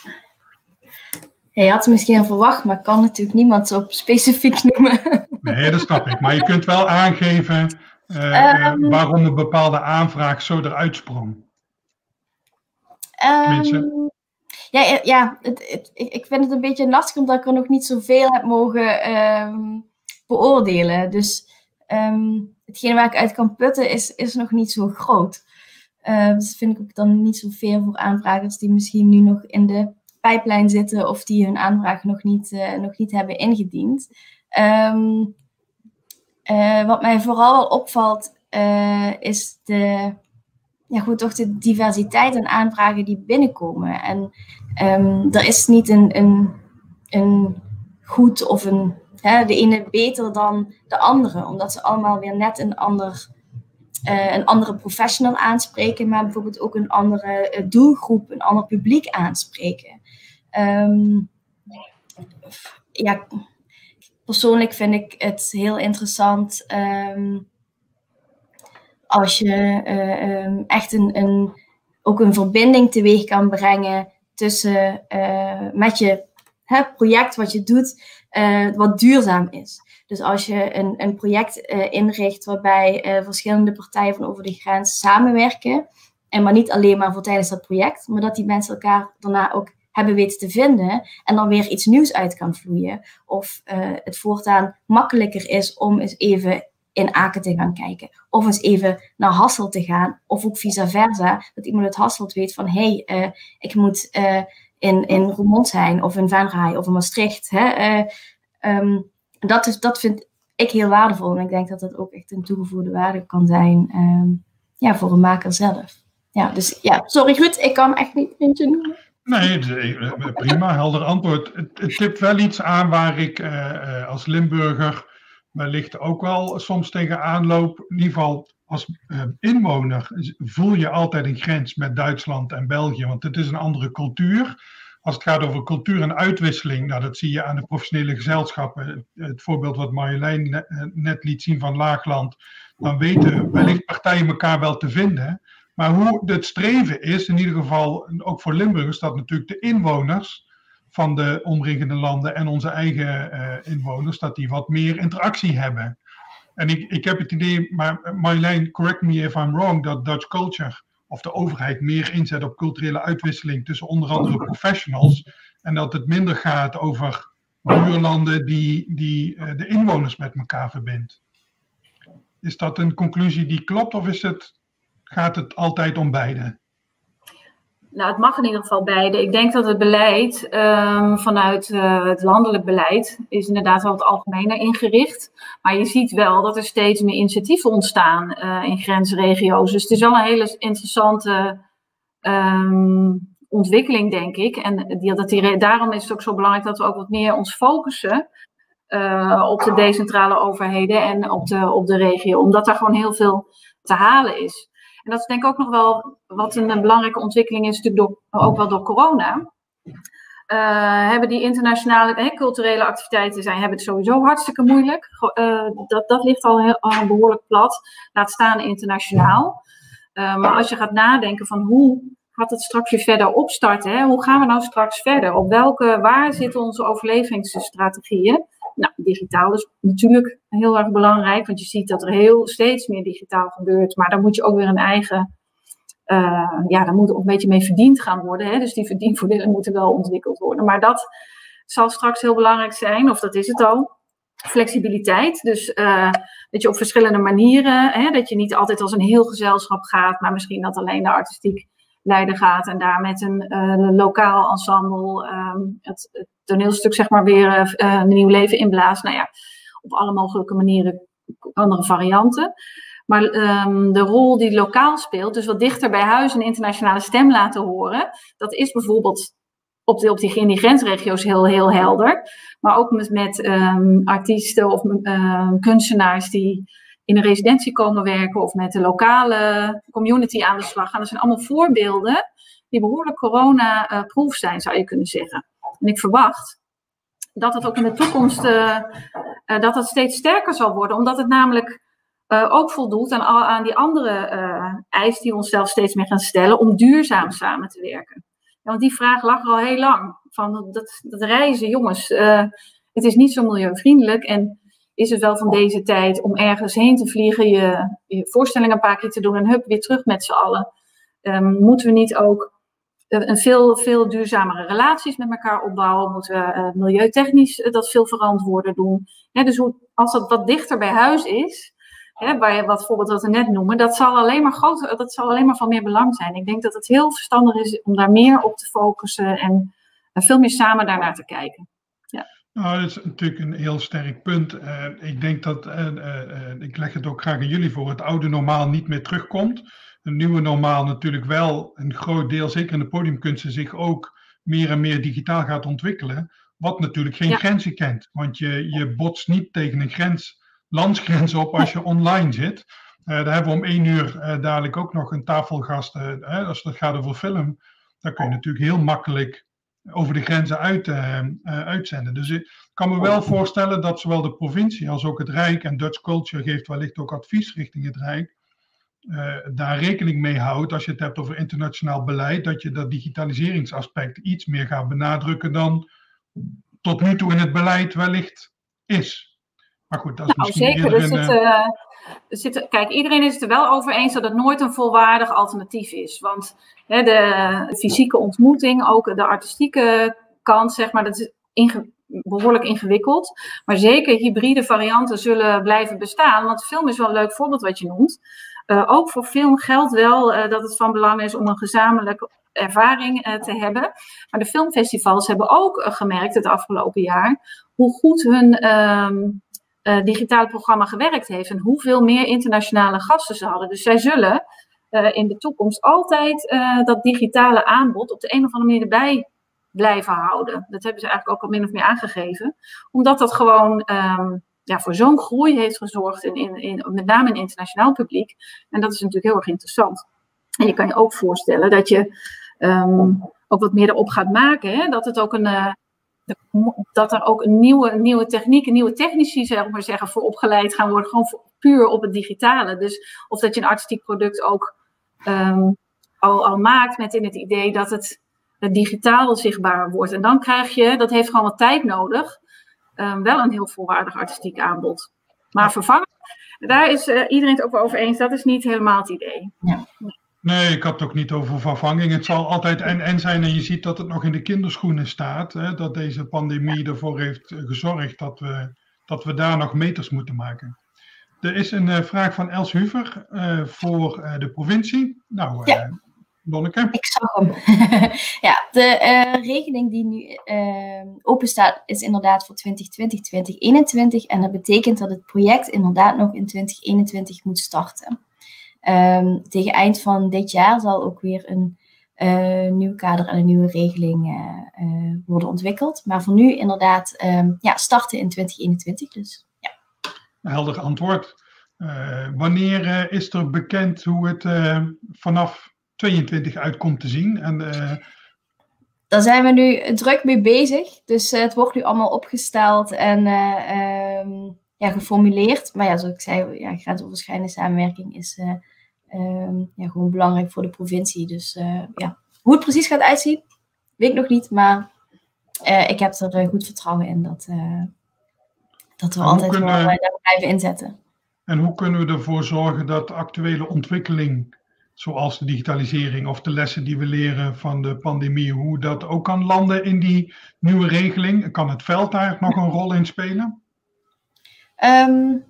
Ja, je had het misschien al verwacht, maar ik kan natuurlijk niemand zo specifiek noemen. Nee, dat snap ik. Maar je kunt wel aangeven uh, um, waarom een bepaalde aanvraag zo eruit sprong. Um, ja, ja het, het, ik vind het een beetje lastig omdat ik er nog niet zoveel heb mogen um, beoordelen. Dus um, hetgeen waar ik uit kan putten is, is nog niet zo groot. Uh, dus dat vind ik ook dan niet zoveel voor aanvragers die misschien nu nog in de pijplijn zitten of die hun aanvraag nog niet, uh, nog niet hebben ingediend. Um, uh, wat mij vooral wel opvalt uh, is de, ja, goed, toch de diversiteit aan aanvragen die binnenkomen. En um, er is niet een, een, een goed of een, hè, de ene beter dan de andere, omdat ze allemaal weer net een ander... Uh, een andere professional aanspreken, maar bijvoorbeeld ook een andere uh, doelgroep, een ander publiek aanspreken. Um, ja, persoonlijk vind ik het heel interessant um, als je uh, um, echt een, een, ook een verbinding teweeg kan brengen tussen uh, met je hè, project wat je doet, uh, wat duurzaam is. Dus als je een, een project uh, inricht waarbij uh, verschillende partijen van over de grens samenwerken, en maar niet alleen maar voor tijdens dat project, maar dat die mensen elkaar daarna ook hebben weten te vinden en dan weer iets nieuws uit kan vloeien. Of uh, het voortaan makkelijker is om eens even in Aken te gaan kijken. Of eens even naar Hasselt te gaan. Of ook vice versa. Dat iemand uit Hasselt weet van, hé, hey, uh, ik moet uh, in, in Roermond zijn, of in Venray, of in Maastricht. Hè? Uh, um, dat, is, dat vind ik heel waardevol. En ik denk dat dat ook echt een toegevoegde waarde kan zijn um, ja, voor een maker zelf. Ja, dus ja, sorry Ruud, ik kan echt niet eentje noemen. Nee, prima, helder antwoord. Het, het tipt wel iets aan waar ik uh, als Limburger wellicht ook wel soms tegenaan loop. In ieder geval als uh, inwoner voel je altijd een grens met Duitsland en België, want het is een andere cultuur. Als het gaat over cultuur en uitwisseling, nou, dat zie je aan de professionele gezelschappen. Het voorbeeld wat Marjolein net liet zien van Laagland, dan weten wellicht partijen elkaar wel te vinden. Maar hoe het streven is, in ieder geval ook voor Limburgers, dat natuurlijk de inwoners van de omringende landen en onze eigen uh, inwoners, dat die wat meer interactie hebben. En ik, ik heb het idee, maar Marjolein, correct me if I'm wrong, dat Dutch culture of de overheid meer inzet op culturele uitwisseling tussen onder andere professionals en dat het minder gaat over buurlanden die, die uh, de inwoners met elkaar verbindt. Is dat een conclusie die klopt of is het... Gaat het altijd om beide? Nou, het mag in ieder geval beide. Ik denk dat het beleid um, vanuit uh, het landelijk beleid is inderdaad wel wat algemener ingericht. Maar je ziet wel dat er steeds meer initiatieven ontstaan uh, in grensregio's. Dus het is wel een hele interessante um, ontwikkeling, denk ik. En die, dat die, daarom is het ook zo belangrijk dat we ook wat meer ons focussen uh, op de decentrale overheden en op de, op de regio. Omdat daar gewoon heel veel te halen is. En dat is denk ik ook nog wel wat een belangrijke ontwikkeling is, natuurlijk door, ook wel door corona. Uh, hebben die internationale eh, culturele activiteiten zijn, hebben het sowieso hartstikke moeilijk. Uh, dat, dat ligt al, heel, al behoorlijk plat, laat staan internationaal. Uh, maar als je gaat nadenken van hoe gaat het straks weer verder opstarten, hè? Hoe gaan we nou straks verder? Op welke, waar zitten onze overlevingsstrategieën? Nou, digitaal is natuurlijk heel erg belangrijk, want je ziet dat er heel steeds meer digitaal gebeurt. Maar daar moet je ook weer een eigen, uh, ja, daar moet ook een beetje mee verdiend gaan worden. Hè? Dus die verdienvoordelen moeten wel ontwikkeld worden. Maar dat zal straks heel belangrijk zijn, of dat is het al. Flexibiliteit, dus uh, dat je op verschillende manieren, hè, dat je niet altijd als een heel gezelschap gaat, maar misschien dat alleen de artistiek leider gaat en daar met een uh, lokaal ensemble um, het, het toneelstuk zeg maar weer uh, een nieuw leven inblaast. Nou ja, op alle mogelijke manieren andere varianten. Maar um, de rol die lokaal speelt, dus wat dichter bij huis een internationale stem laten horen, dat is bijvoorbeeld op, de, op die, in die grensregio's heel, heel helder. Maar ook met, met um, artiesten of um, kunstenaars die in een residentie komen werken of met de lokale community aan de slag gaan. Dat zijn allemaal voorbeelden die behoorlijk corona-proof zijn, zou je kunnen zeggen. En ik verwacht dat het ook in de toekomst uh, uh, dat het steeds sterker zal worden, omdat het namelijk uh, ook voldoet aan, aan die andere uh, eisen die we onszelf steeds meer gaan stellen om duurzaam samen te werken. Ja, want die vraag lag er al heel lang. Van dat, dat reizen, jongens, uh, het is niet zo milieuvriendelijk en is het wel van deze tijd om ergens heen te vliegen, je, je voorstelling een paar keer te doen en hup, weer terug met z'n allen. Um, moeten we niet ook uh, een veel, veel duurzamere relaties met elkaar opbouwen? Moeten we uh, milieutechnisch uh, dat veel verantwoorder doen? Hè, dus hoe, als dat wat dichter bij huis is, hè, bij wat voorbeeld wat we net noemen, dat zal, alleen maar groter, dat zal alleen maar van meer belang zijn. Ik denk dat het heel verstandig is om daar meer op te focussen en uh, veel meer samen daarnaar te kijken. Ja. Nou, dat is natuurlijk een heel sterk punt. Uh, ik denk dat, uh, uh, ik leg het ook graag aan jullie voor, het oude normaal niet meer terugkomt. Een nieuwe normaal natuurlijk wel een groot deel, zeker in de podiumkunsten, zich ook meer en meer digitaal gaat ontwikkelen. Wat natuurlijk geen ja. grenzen kent. Want je, je botst niet tegen een grens, landsgrens op als je online zit. Uh, daar hebben we om één uur uh, dadelijk ook nog een tafelgast. Uh, uh, als het gaat over film, dan kun je natuurlijk heel makkelijk over de grenzen uit, uh, uh, uitzenden. Dus ik kan me wel voorstellen dat zowel de provincie als ook het Rijk, en Dutch Culture geeft wellicht ook advies richting het Rijk, uh, daar rekening mee houdt als je het hebt over internationaal beleid, dat je dat digitaliseringsaspect iets meer gaat benadrukken dan tot nu toe in het beleid wellicht is. Maar goed, dat is nou, misschien zeker. eerder Er een... zit, uh, er zit, kijk, iedereen is het er wel over eens dat het nooit een volwaardig alternatief is. Want hè, de fysieke ontmoeting, ook de artistieke kant, zeg maar, dat is inge- behoorlijk ingewikkeld. Maar zeker hybride varianten zullen blijven bestaan. Want film is wel een leuk voorbeeld wat je noemt. Uh, ook voor film geldt wel uh, dat het van belang is om een gezamenlijke ervaring uh, te hebben. Maar de filmfestivals hebben ook uh, gemerkt het afgelopen jaar hoe goed hun um, uh, digitale programma gewerkt heeft en hoeveel meer internationale gasten ze hadden. Dus zij zullen uh, in de toekomst altijd uh, dat digitale aanbod op de een of andere manier erbij blijven houden. Dat hebben ze eigenlijk ook al min of meer aangegeven. Omdat dat gewoon um, ja, voor zo'n groei heeft gezorgd, in, in, in, met name in internationaal publiek. En dat is natuurlijk heel erg interessant. En je kan je ook voorstellen dat je um, ook wat meer erop gaat maken. Hè? Dat het ook een... Uh, dat er ook een nieuwe, een nieuwe techniek, een nieuwe technici, zeg maar zeggen, voor opgeleid gaan worden. Gewoon voor, puur op het digitale. Dus of dat je een artistiek product ook um, al, al maakt met in het idee dat het, het digitaal zichtbaar wordt. En dan krijg je, dat heeft gewoon wat tijd nodig, um, wel een heel volwaardig artistiek aanbod. Maar vervangen, daar is uh, iedereen het ook wel over eens, dat is niet helemaal het idee. Ja. Nee, ik had het ook niet over vervanging. Het zal altijd en-en zijn en je ziet dat het nog in de kinderschoenen staat. Hè, dat deze pandemie ervoor heeft gezorgd dat we, dat we daar nog meters moeten maken. Er is een uh, vraag van Els Huver uh, voor uh, de provincie. Nou, uh, ja. Lonneke. Ik zag hem. Ja, de uh, regeling die nu uh, open staat is inderdaad voor twintig twintig, twintig eenentwintig. En dat betekent dat het project inderdaad nog in twintig eenentwintig moet starten. Um, tegen eind van dit jaar zal ook weer een uh, nieuw kader en een nieuwe regeling uh, uh, worden ontwikkeld. Maar voor nu inderdaad um, ja, starten in twintig eenentwintig. Dus, ja. Helder antwoord. Uh, wanneer uh, is er bekend hoe het uh, vanaf tweeëntwintig uit komt te zien? En, uh... Daar zijn we nu druk mee bezig. Dus uh, het wordt nu allemaal opgesteld en uh, um, ja, geformuleerd. Maar ja, zoals ik zei, ja, grensoverschrijdende samenwerking is uh, um, ja, gewoon belangrijk voor de provincie. Dus uh, ja, hoe het precies gaat uitzien, weet ik nog niet. Maar uh, ik heb er uh, goed vertrouwen in dat, uh, dat we en altijd kunnen, wel uh, daar blijven inzetten. En hoe kunnen we ervoor zorgen dat de actuele ontwikkeling, zoals de digitalisering of de lessen die we leren van de pandemie, hoe dat ook kan landen in die nieuwe regeling? Kan het veld daar nog een rol in spelen? Um,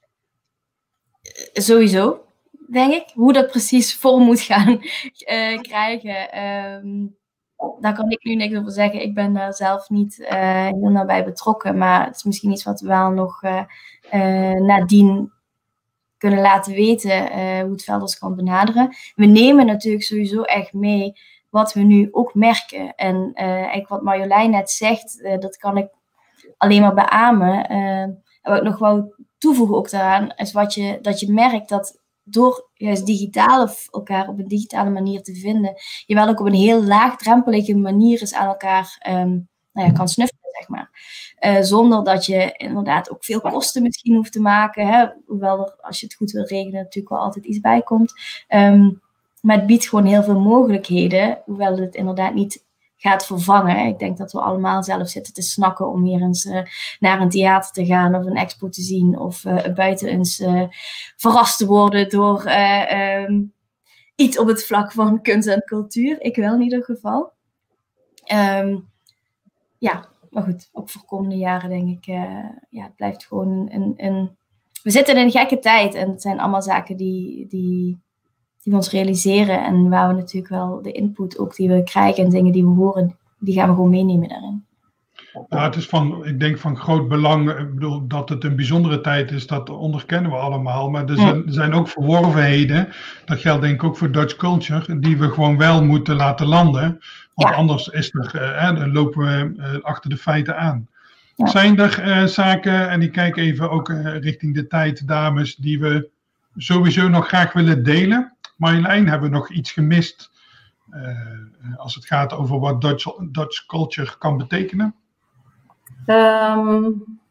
sowieso, denk ik. Hoe dat precies vorm moet gaan uh, krijgen, um, daar kan ik nu niks over zeggen. Ik ben daar zelf niet uh, heel nabij betrokken, maar het is misschien iets wat we wel nog uh, uh, nadien kunnen laten weten uh, hoe het veld ons kan benaderen. We nemen natuurlijk sowieso echt mee wat we nu ook merken. En uh, eigenlijk wat Marjolein net zegt, uh, dat kan ik alleen maar beamen. Uh, En wat ik nog wou toevoegen ook daaraan, is wat je, dat je merkt dat door juist digitaal of elkaar op een digitale manier te vinden, je wel ook op een heel laagdrempelige manier eens aan elkaar um, nou ja, kan snuffelen, zeg maar. Uh, zonder dat je inderdaad ook veel kosten misschien hoeft te maken, hè? Hoewel er, als je het goed wil regelen, natuurlijk wel altijd iets bij komt. Um, maar het biedt gewoon heel veel mogelijkheden, hoewel het inderdaad niet gaat vervangen. Ik denk dat we allemaal zelf zitten te snakken om weer eens uh, naar een theater te gaan of een expo te zien of uh, buiten eens uh, verrast te worden door uh, um, iets op het vlak van kunst en cultuur. Ik wel in ieder geval. Um, ja, maar goed, ook voor komende jaren denk ik, uh, ja, het blijft gewoon een, een... We zitten in een gekke tijd en het zijn allemaal zaken die... die die we ons realiseren en waar we natuurlijk wel de input ook die we krijgen en dingen die we horen, die gaan we gewoon meenemen daarin. Nou, het is van, ik denk van groot belang, ik bedoel, dat het een bijzondere tijd is, dat onderkennen we allemaal, maar er zijn, er zijn ook verworvenheden, dat geldt denk ik ook voor Dutch culture, die we gewoon wel moeten laten landen, want ja. anders is er, eh, dan lopen we eh, achter de feiten aan. Ja. Zijn er eh, zaken, en ik kijk even ook eh, richting de tijd, dames, die we sowieso nog graag willen delen? Marjolein, hebben we nog iets gemist uh, als het gaat over wat Dutch, Dutch culture kan betekenen? Um,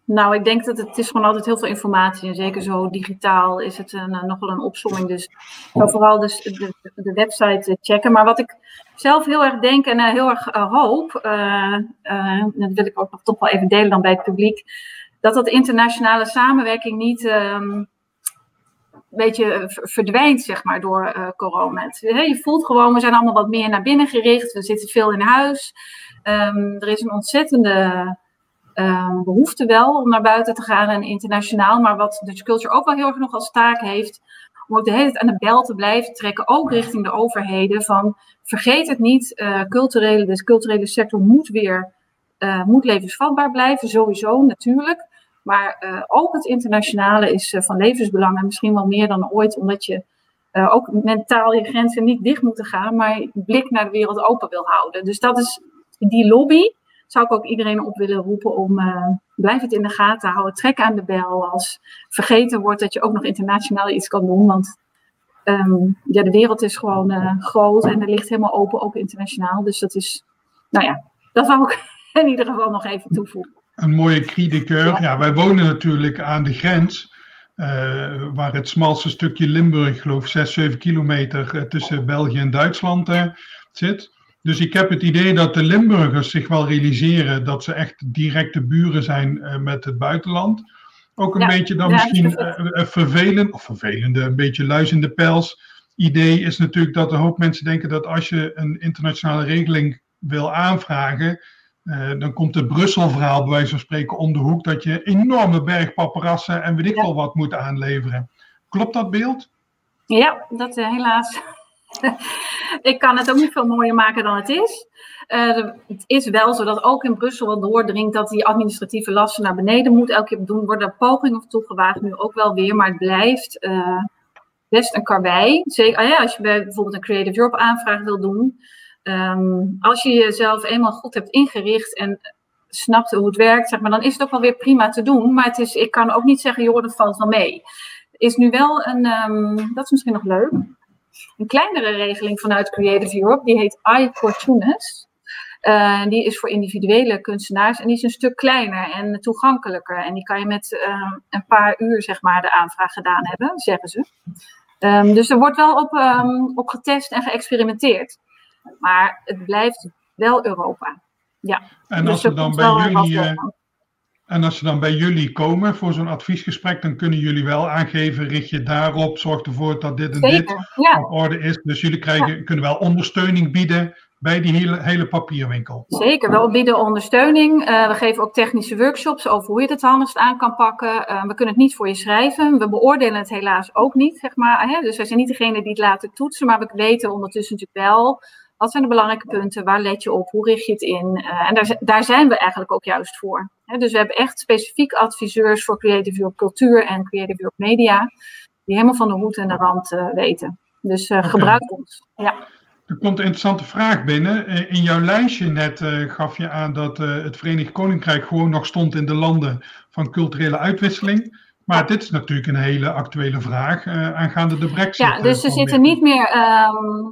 Nou, ik denk dat het, het is gewoon altijd heel veel informatie. En zeker zo digitaal is het een, nog wel een opsomming. Dus ik wil vooral dus de, de website checken. Maar wat ik zelf heel erg denk en uh, heel erg uh, hoop, uh, uh, dat wil ik ook nog toch wel even delen dan bij het publiek, dat dat internationale samenwerking niet um, een beetje verdwijnt, zeg maar, door uh, corona. Je voelt gewoon, we zijn allemaal wat meer naar binnen gericht. We zitten veel in huis. Um, er is een ontzettende Um, behoefte wel om naar buiten te gaan en internationaal. Maar wat Dutch Culture ook wel heel erg nog als taak heeft, om ook de hele tijd aan de bel te blijven trekken, ook richting de overheden, van vergeet het niet, uh, culturele, de culturele sector moet weer uh, moet levensvatbaar blijven, sowieso natuurlijk. Maar uh, ook het internationale is uh, van levensbelang en misschien wel meer dan ooit, omdat je uh, ook mentaal je grenzen niet dicht moet gaan, maar je blik naar de wereld open wil houden. Dus dat is die lobby. Zou ik ook iedereen op willen roepen om, uh, blijf het in de gaten houden, trek aan de bel als vergeten wordt dat je ook nog internationaal iets kan doen. Want um, ja, de wereld is gewoon uh, groot en er ligt helemaal open, ook internationaal. Dus dat is, nou ja, dat wou ik in ieder geval nog even toevoegen. Een mooie cri de coeur. Ja. ja, wij wonen natuurlijk aan de grens, uh, waar het smalste stukje Limburg, geloof ik, zes, zeven kilometer uh, tussen België en Duitsland uh, zit. Dus ik heb het idee dat de Limburgers zich wel realiseren dat ze echt directe buren zijn uh, met het buitenland. Ook een ja, beetje dan ja, misschien uh, vervelend, of vervelende, een beetje luis in de pels. Idee is natuurlijk dat een hoop mensen denken dat als je een internationale regeling wil aanvragen, uh, dan komt het Brussel-verhaal bij wijze van spreken om de hoek dat je enorme berg paparassen en weet ik wel wat moet aanleveren. Klopt dat beeld? Ja, dat uh, helaas. Ik kan het ook niet veel mooier maken dan het is. Uh, het is wel zo dat ook in Brussel wel doordringt dat die administratieve lasten naar beneden moet. Elke keer doen worden er pogingen toe gewaagd, nu ook wel weer. Maar het blijft uh, best een karwei. Zeker uh, ja, als je bij bijvoorbeeld een Creative Europe aanvraag wil doen. Um, als je jezelf eenmaal goed hebt ingericht en snapt hoe het werkt, zeg maar, dan is het ook wel weer prima te doen. Maar het is, ik kan ook niet zeggen, joh, dat valt wel mee. Er is nu wel een, um, dat is misschien nog leuk, een kleinere regeling vanuit Creative Europe, die heet iCortunes. Uh, die is voor individuele kunstenaars en die is een stuk kleiner en toegankelijker. En die kan je met uh, een paar uur, zeg maar, de aanvraag gedaan hebben, zeggen ze. Um, dus er wordt wel op, um, op getest en geëxperimenteerd. Maar het blijft wel Europa. Ja. En als dus ze dan bij jullie... Uh, en als ze dan bij jullie komen voor zo'n adviesgesprek, dan kunnen jullie wel aangeven, richt je daarop, zorg ervoor dat dit en Zeker, dit ja. op orde is. Dus jullie krijgen, ja. kunnen wel ondersteuning bieden bij die hele, hele papierwinkel. Zeker, we bieden ondersteuning. Uh, we geven ook technische workshops over hoe je het handigst aan kan pakken. Uh, we kunnen het niet voor je schrijven. We beoordelen het helaas ook niet, zeg maar. Hè? Dus wij zijn niet degene die het laten toetsen, maar we weten ondertussen natuurlijk wel, wat zijn de belangrijke punten, waar let je op, hoe richt je het in. Uh, en daar, daar zijn we eigenlijk ook juist voor. Hè? Dus we hebben echt specifiek adviseurs voor Creative Europe Cultuur en Creative Europe Media, die helemaal van de hoed en de rand uh, weten. Dus uh, okay. gebruik ons. Ja. Er komt een interessante vraag binnen. In jouw lijstje net uh, gaf je aan dat uh, het Verenigd Koninkrijk gewoon nog stond in de landen van culturele uitwisseling. Maar dit is natuurlijk een hele actuele vraag uh, aangaande de Brexit. Ja, dus ze zitten niet meer... Um...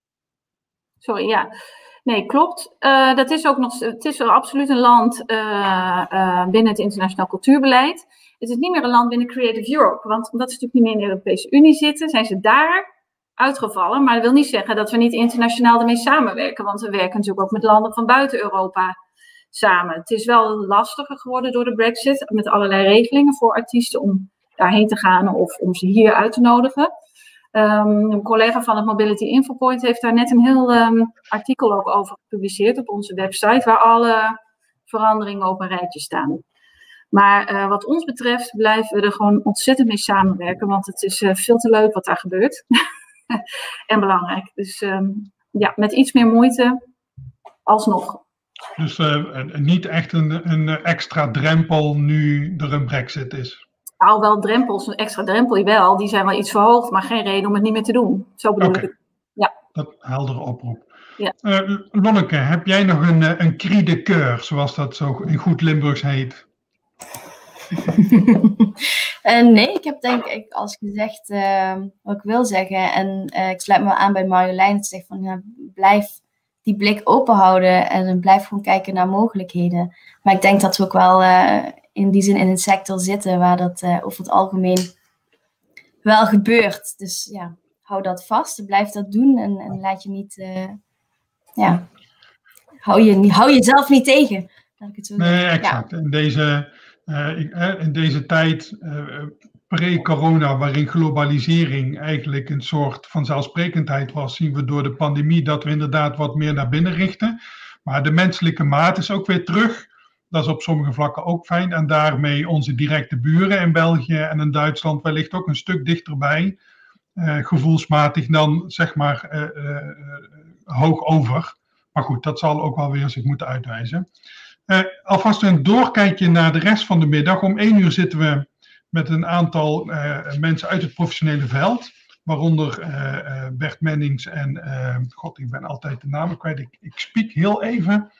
Sorry, ja. Nee, klopt. Uh, dat is ook nog... Het is wel absoluut een land uh, uh, binnen het internationaal cultuurbeleid. Het is niet meer een land binnen Creative Europe. Want omdat ze natuurlijk niet meer in de Europese Unie zitten, zijn ze daar uitgevallen, maar dat wil niet zeggen dat we niet internationaal ermee samenwerken, want we werken natuurlijk ook met landen van buiten Europa samen. Het is wel lastiger geworden door de Brexit, met allerlei regelingen voor artiesten om daarheen te gaan of om ze hier uit te nodigen. Um, een collega van het Mobility Infopoint heeft daar net een heel um, artikel ook over gepubliceerd op onze website, waar alle veranderingen op een rijtje staan. Maar uh, wat ons betreft blijven we er gewoon ontzettend mee samenwerken, want het is uh, veel te leuk wat daar gebeurt. En belangrijk. Dus um, ja, met iets meer moeite alsnog. Dus uh, niet echt een, een extra drempel nu er een Brexit is? Al wel drempels, een extra drempel wel. Die zijn wel iets verhoogd, maar geen reden om het niet meer te doen. Zo bedoel okay. ik het. Ja. Dat heldere oproep. Ja. Uh, Lonneke, heb jij nog een, een cri de coeur, zoals dat zo in goed Limburgs heet? uh, nee, ik heb denk ik als gezegd uh, wat ik wil zeggen. En uh, ik sluit me aan bij Marjolein. Het zegt van ja, blijf die blik open houden en blijf gewoon kijken naar mogelijkheden. Maar ik denk dat we ook wel uh, in die zin in een sector zitten waar dat uh, over het algemeen wel gebeurt. Dus ja, hou dat vast, blijf dat doen en, en laat je niet, uh, ja, hou, je, hou jezelf niet tegen. Laat ik het zo nee, exact. Ja. In, deze, uh, in deze tijd, uh, pre-corona, waarin globalisering eigenlijk een soort van vanzelfsprekendheid was, zien we door de pandemie dat we inderdaad wat meer naar binnen richten. Maar de menselijke maat is ook weer terug. Dat is op sommige vlakken ook fijn. En daarmee onze directe buren in België en in Duitsland wellicht ook een stuk dichterbij. Uh, gevoelsmatig dan zeg maar uh, uh, uh, hoog over. Maar goed, dat zal ook wel weer zich moeten uitwijzen. Uh, alvast een doorkijkje naar de rest van de middag. Om één uur zitten we met een aantal uh, mensen uit het professionele veld. Waaronder uh, uh, Bert Mennings en, uh, god, ik ben altijd de namen kwijt. Ik, ik spiek heel even.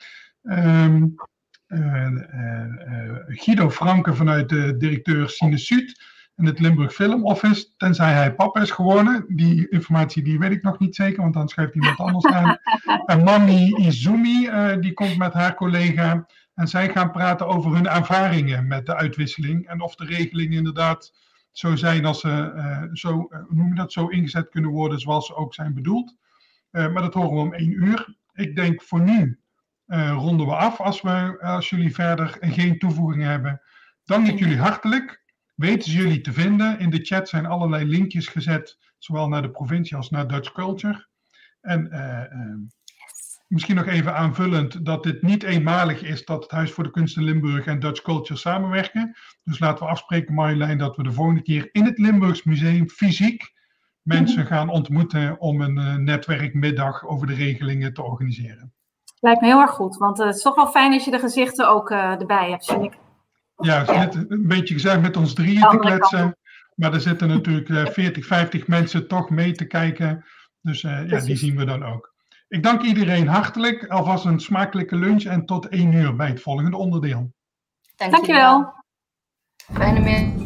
Um, uh, uh, uh, Guido Franke vanuit de directeur Cinesuut en het Limburg Film Office. Tenzij hij papa is geworden. Die informatie die weet ik nog niet zeker, want dan schrijft iemand anders aan. En Mami Izumi, uh, die komt met haar collega. En zij gaan praten over hun ervaringen met de uitwisseling. En of de regelingen inderdaad zo zijn als ze uh, zo, uh, noem je dat, zo ingezet kunnen worden zoals ze ook zijn bedoeld. Uh, maar dat horen we om één uur. Ik denk voor nu uh, ronden we af als, we, als jullie verder geen toevoegingen hebben. Dank ik jullie hartelijk. Weten ze jullie te vinden. In de chat zijn allerlei linkjes gezet, zowel naar de provincie als naar Dutch Culture. En uh, uh, misschien nog even aanvullend dat dit niet eenmalig is dat het Huis voor de Kunst in Limburg en Dutch Culture samenwerken. Dus laten we afspreken, Marjolein, dat we de volgende keer in het Limburgs Museum fysiek mensen gaan ontmoeten om een uh, netwerkmiddag over de regelingen te organiseren. Lijkt me heel erg goed, want uh, het is toch wel fijn als je de gezichten ook uh, erbij hebt, vind ik. Ja, we zitten een beetje gezegd met ons drieën te kletsen, maar er zitten natuurlijk uh, veertig, vijftig mensen toch mee te kijken. Dus uh, ja, die zien we dan ook. Ik dank iedereen hartelijk. Alvast een smakelijke lunch en tot één uur bij het volgende onderdeel. Dankjewel. Fijne middag.